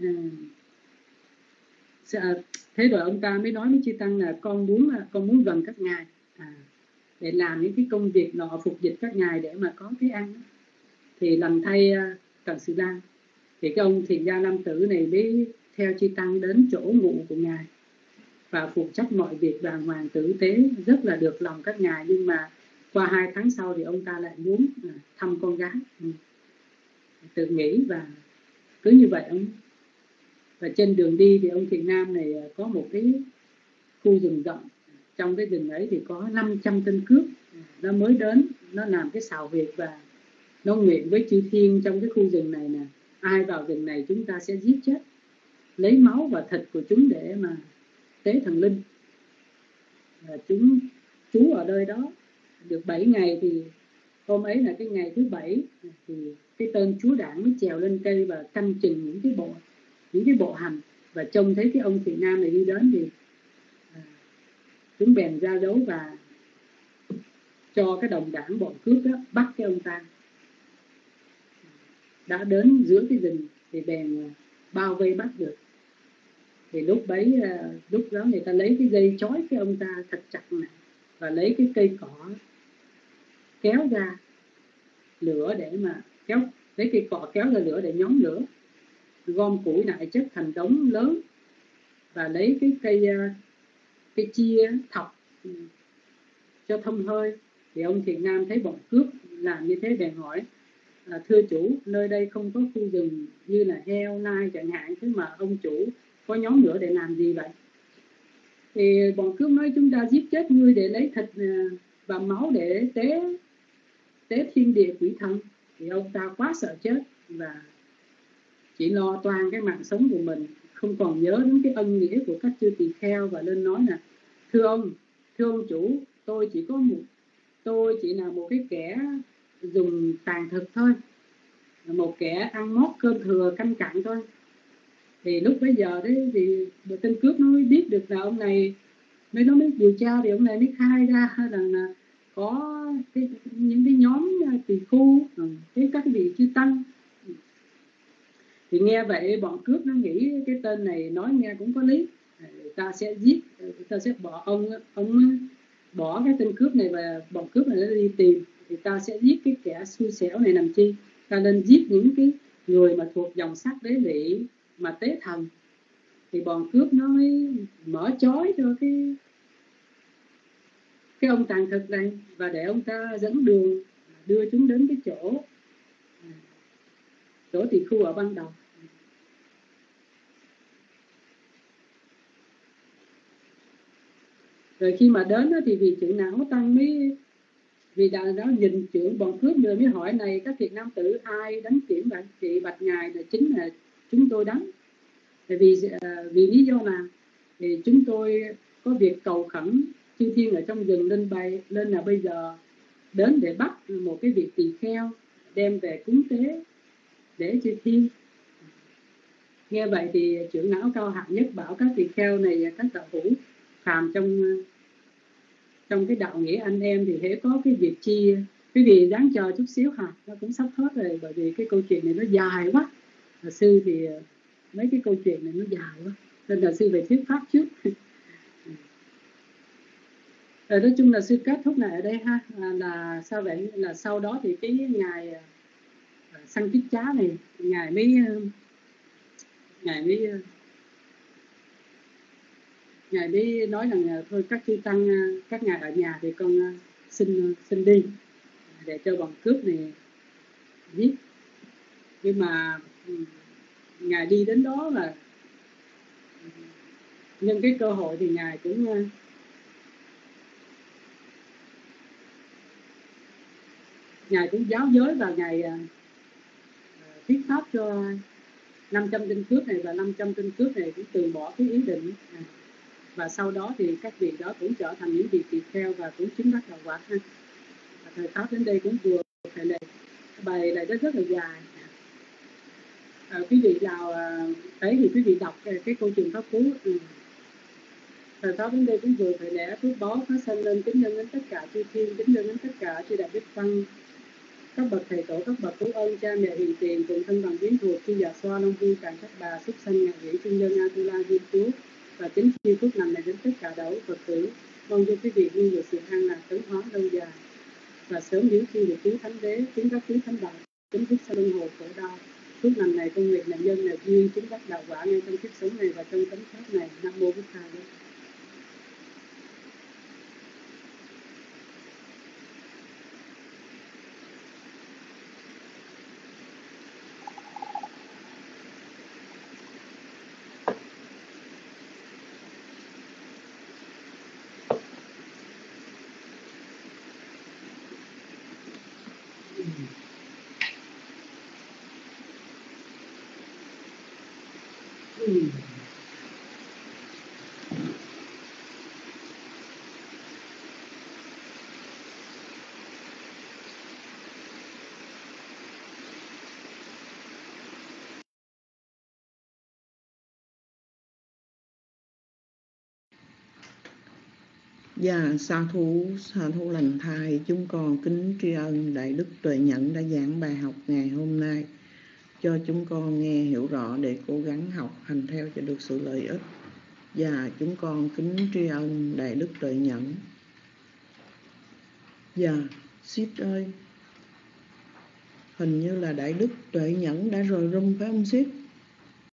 Thế rồi ông ta mới nói với chư tăng là con muốn gần các ngài để làm những cái công việc nọ, phục dịch các ngài để mà có cái ăn. Thì lành thay Cận Sự Lan, thì cái ông Thiện gia nam tử này mới theo chư tăng đến chỗ ngụ của ngài và phụ trách mọi việc đàng hoàng tử tế, rất là được lòng các ngài. Nhưng mà qua 2 tháng sau thì ông ta lại muốn thăm con gái, tự nghĩ, và cứ như vậy ông. Và trên đường đi thì ông Thiện Nam này có một cái khu rừng rộng. Trong cái rừng ấy thì có 500 tên cướp. Nó mới đến, nó làm cái xào huyệt và nó nguyện với chư thiên trong cái khu rừng này nè: ai vào rừng này chúng ta sẽ giết chết, lấy máu và thịt của chúng để mà tế thần linh. Và chúng trú ở nơi đó được 7 ngày. Thì hôm ấy là cái ngày thứ 7 thì cái tên chúa đảng mới trèo lên cây và canh chừng những cái bộ hành. Và trông thấy cái ông Thiện Nam này đi đến thì chúng bèn ra dấu và cho cái đồng đảng bọn cướp đó bắt cái ông ta. Đã đến giữa cái rừng thì bèn bao vây bắt được. Thì lúc đó người ta lấy cái dây trói cái ông ta thật chặt này, và lấy cái cây cỏ kéo ra lửa để mà lấy cây cỏ kéo ra lửa để nhóm lửa, gom củi lại chất thành đống lớn, và lấy cái cây chia thọc cho thông hơi. Thì ông Thiện Nam thấy bọn cướp làm như thế bèn hỏi: thưa chủ, nơi đây không có khu rừng như là heo nai chẳng hạn, thế mà ông chủ có nhóm lửa để làm gì vậy? Thì bọn cướp nói: chúng ta giết chết ngươi để lấy thịt và máu để tế thiên địa quỷ thần. Thì ông ta quá sợ chết và chỉ lo toan cái mạng sống của mình, không còn nhớ đến cái ân nghĩa của các chư tỳ kheo, và lên nói là: thưa ông chủ, tôi chỉ là một cái kẻ dùng tàn thực thôi, một kẻ ăn mót cơm thừa canh cặn thôi. Thì lúc bấy giờ đấy thì tên cướp nó mới biết được là ông này, nó mới điều tra thì ông này mới khai ra rằng là có những cái nhóm tỳ khu, các vị chư tăng. Thì nghe vậy bọn cướp nó nghĩ cái tên này nói nghe cũng có lý, ta sẽ giết, ta sẽ bỏ ông bỏ cái tên cướp này, và bọn cướp này nó đi tìm, thì ta sẽ giết cái kẻ xui xẻo này làm chi, ta nên giết những cái người mà thuộc dòng sắc đế lỵ mà tế thần. Thì bọn cướp nó mới mở chói cho cái ông tàn thực này, và để ông ta dẫn đường đưa chúng đến cái chỗ tỳ khu ở ban đầu. Rồi khi mà đến thì vị trưởng não tăng mới Vì đã đó nhìn trưởng bọn cướp rồi mới hỏi này các thiện nam tử ai đánh kiểm bạn chị bạch ngài là chính là chúng tôi đánh. Vì lý do nào? Thì chúng tôi có việc cầu khẩn chư thiên ở trong rừng lên là bây giờ đến để bắt một cái vị tỳ kheo đem về cúng tế để chư thiên. Nghe vậy thì trưởng não cao hạng nhất bảo các tỳ kheo này, các đạo hữu phàm trong cái đạo nghĩa anh em thì hễ có cái việc chi quý vị đáng chờ chút xíu hả, nó cũng sắp hết rồi, bởi vì cái câu chuyện này nó dài quá. Sư thì mấy cái câu chuyện này nó dài quá nên là sư về thuyết pháp trước. Rồi nói chung là sư kết thúc này ở đây ha, là sao vậy, là sau đó thì cái ngài Sanh Kiết Chá này ngài mới nói rằng thôi các chư tăng các ngài ở nhà thì con xin đi để cho bọn cướp này giết. Nhưng mà ngài đi đến đó là nhân cái cơ hội thì ngài cũng giáo giới và ngài thuyết pháp cho 500 tên cướp này, và 500 tên cướp này cũng từ bỏ cái ý định. Và sau đó thì các vị đó cũng trở thành những vị tỳ kheo và cũng chứng đắc đạo quả ha. Thời pháp đến đây cũng vừa phải lệ, bài này rất là dài. Quý vị nào thấy thì quý vị đọc cái câu chuyện pháp cú. Thời pháp đến đây cũng vừa phải lẽ phước bó phát sanh lên, kính nhân đến tất cả chư thiên, kính nhân đến tất cả chư đại đức tăng, các bậc thầy tổ, các bậc cứu ân, cha mẹ hiền tiền, cùng thân bằng quyến thuộc, chư già xoa long vui cạn các bà súc sanh ngài vị trung nhân a tu la diêm chúa, và chính chi phước nằm này đến tất cả đạo Phật tử. Mong cho quý vị luôn được sự an lạc tấn hóa lâu dài và sớm hiến chi được cứu thánh đế, chứng các cứu thánh đạo, chấm dứt sa luân hồi khổ đau. Phước nằm này công việc nạn nhân là duyên chứng đắc đạo quả ngay trong kiếp sống này và trong tánh pháp này. Nam mô Bích Tha. Dạ, sa thú lành thai, chúng con kính tri ân Đại Đức Tuệ Nhẫn đã giảng bài học ngày hôm nay cho chúng con nghe hiểu rõ để cố gắng học hành theo cho được sự lợi ích. Và chúng con kính tri ân Đại Đức Tuệ Nhẫn. Dạ, Sid ơi, hình như là Đại Đức Tuệ Nhẫn đã rời room phải không Sid?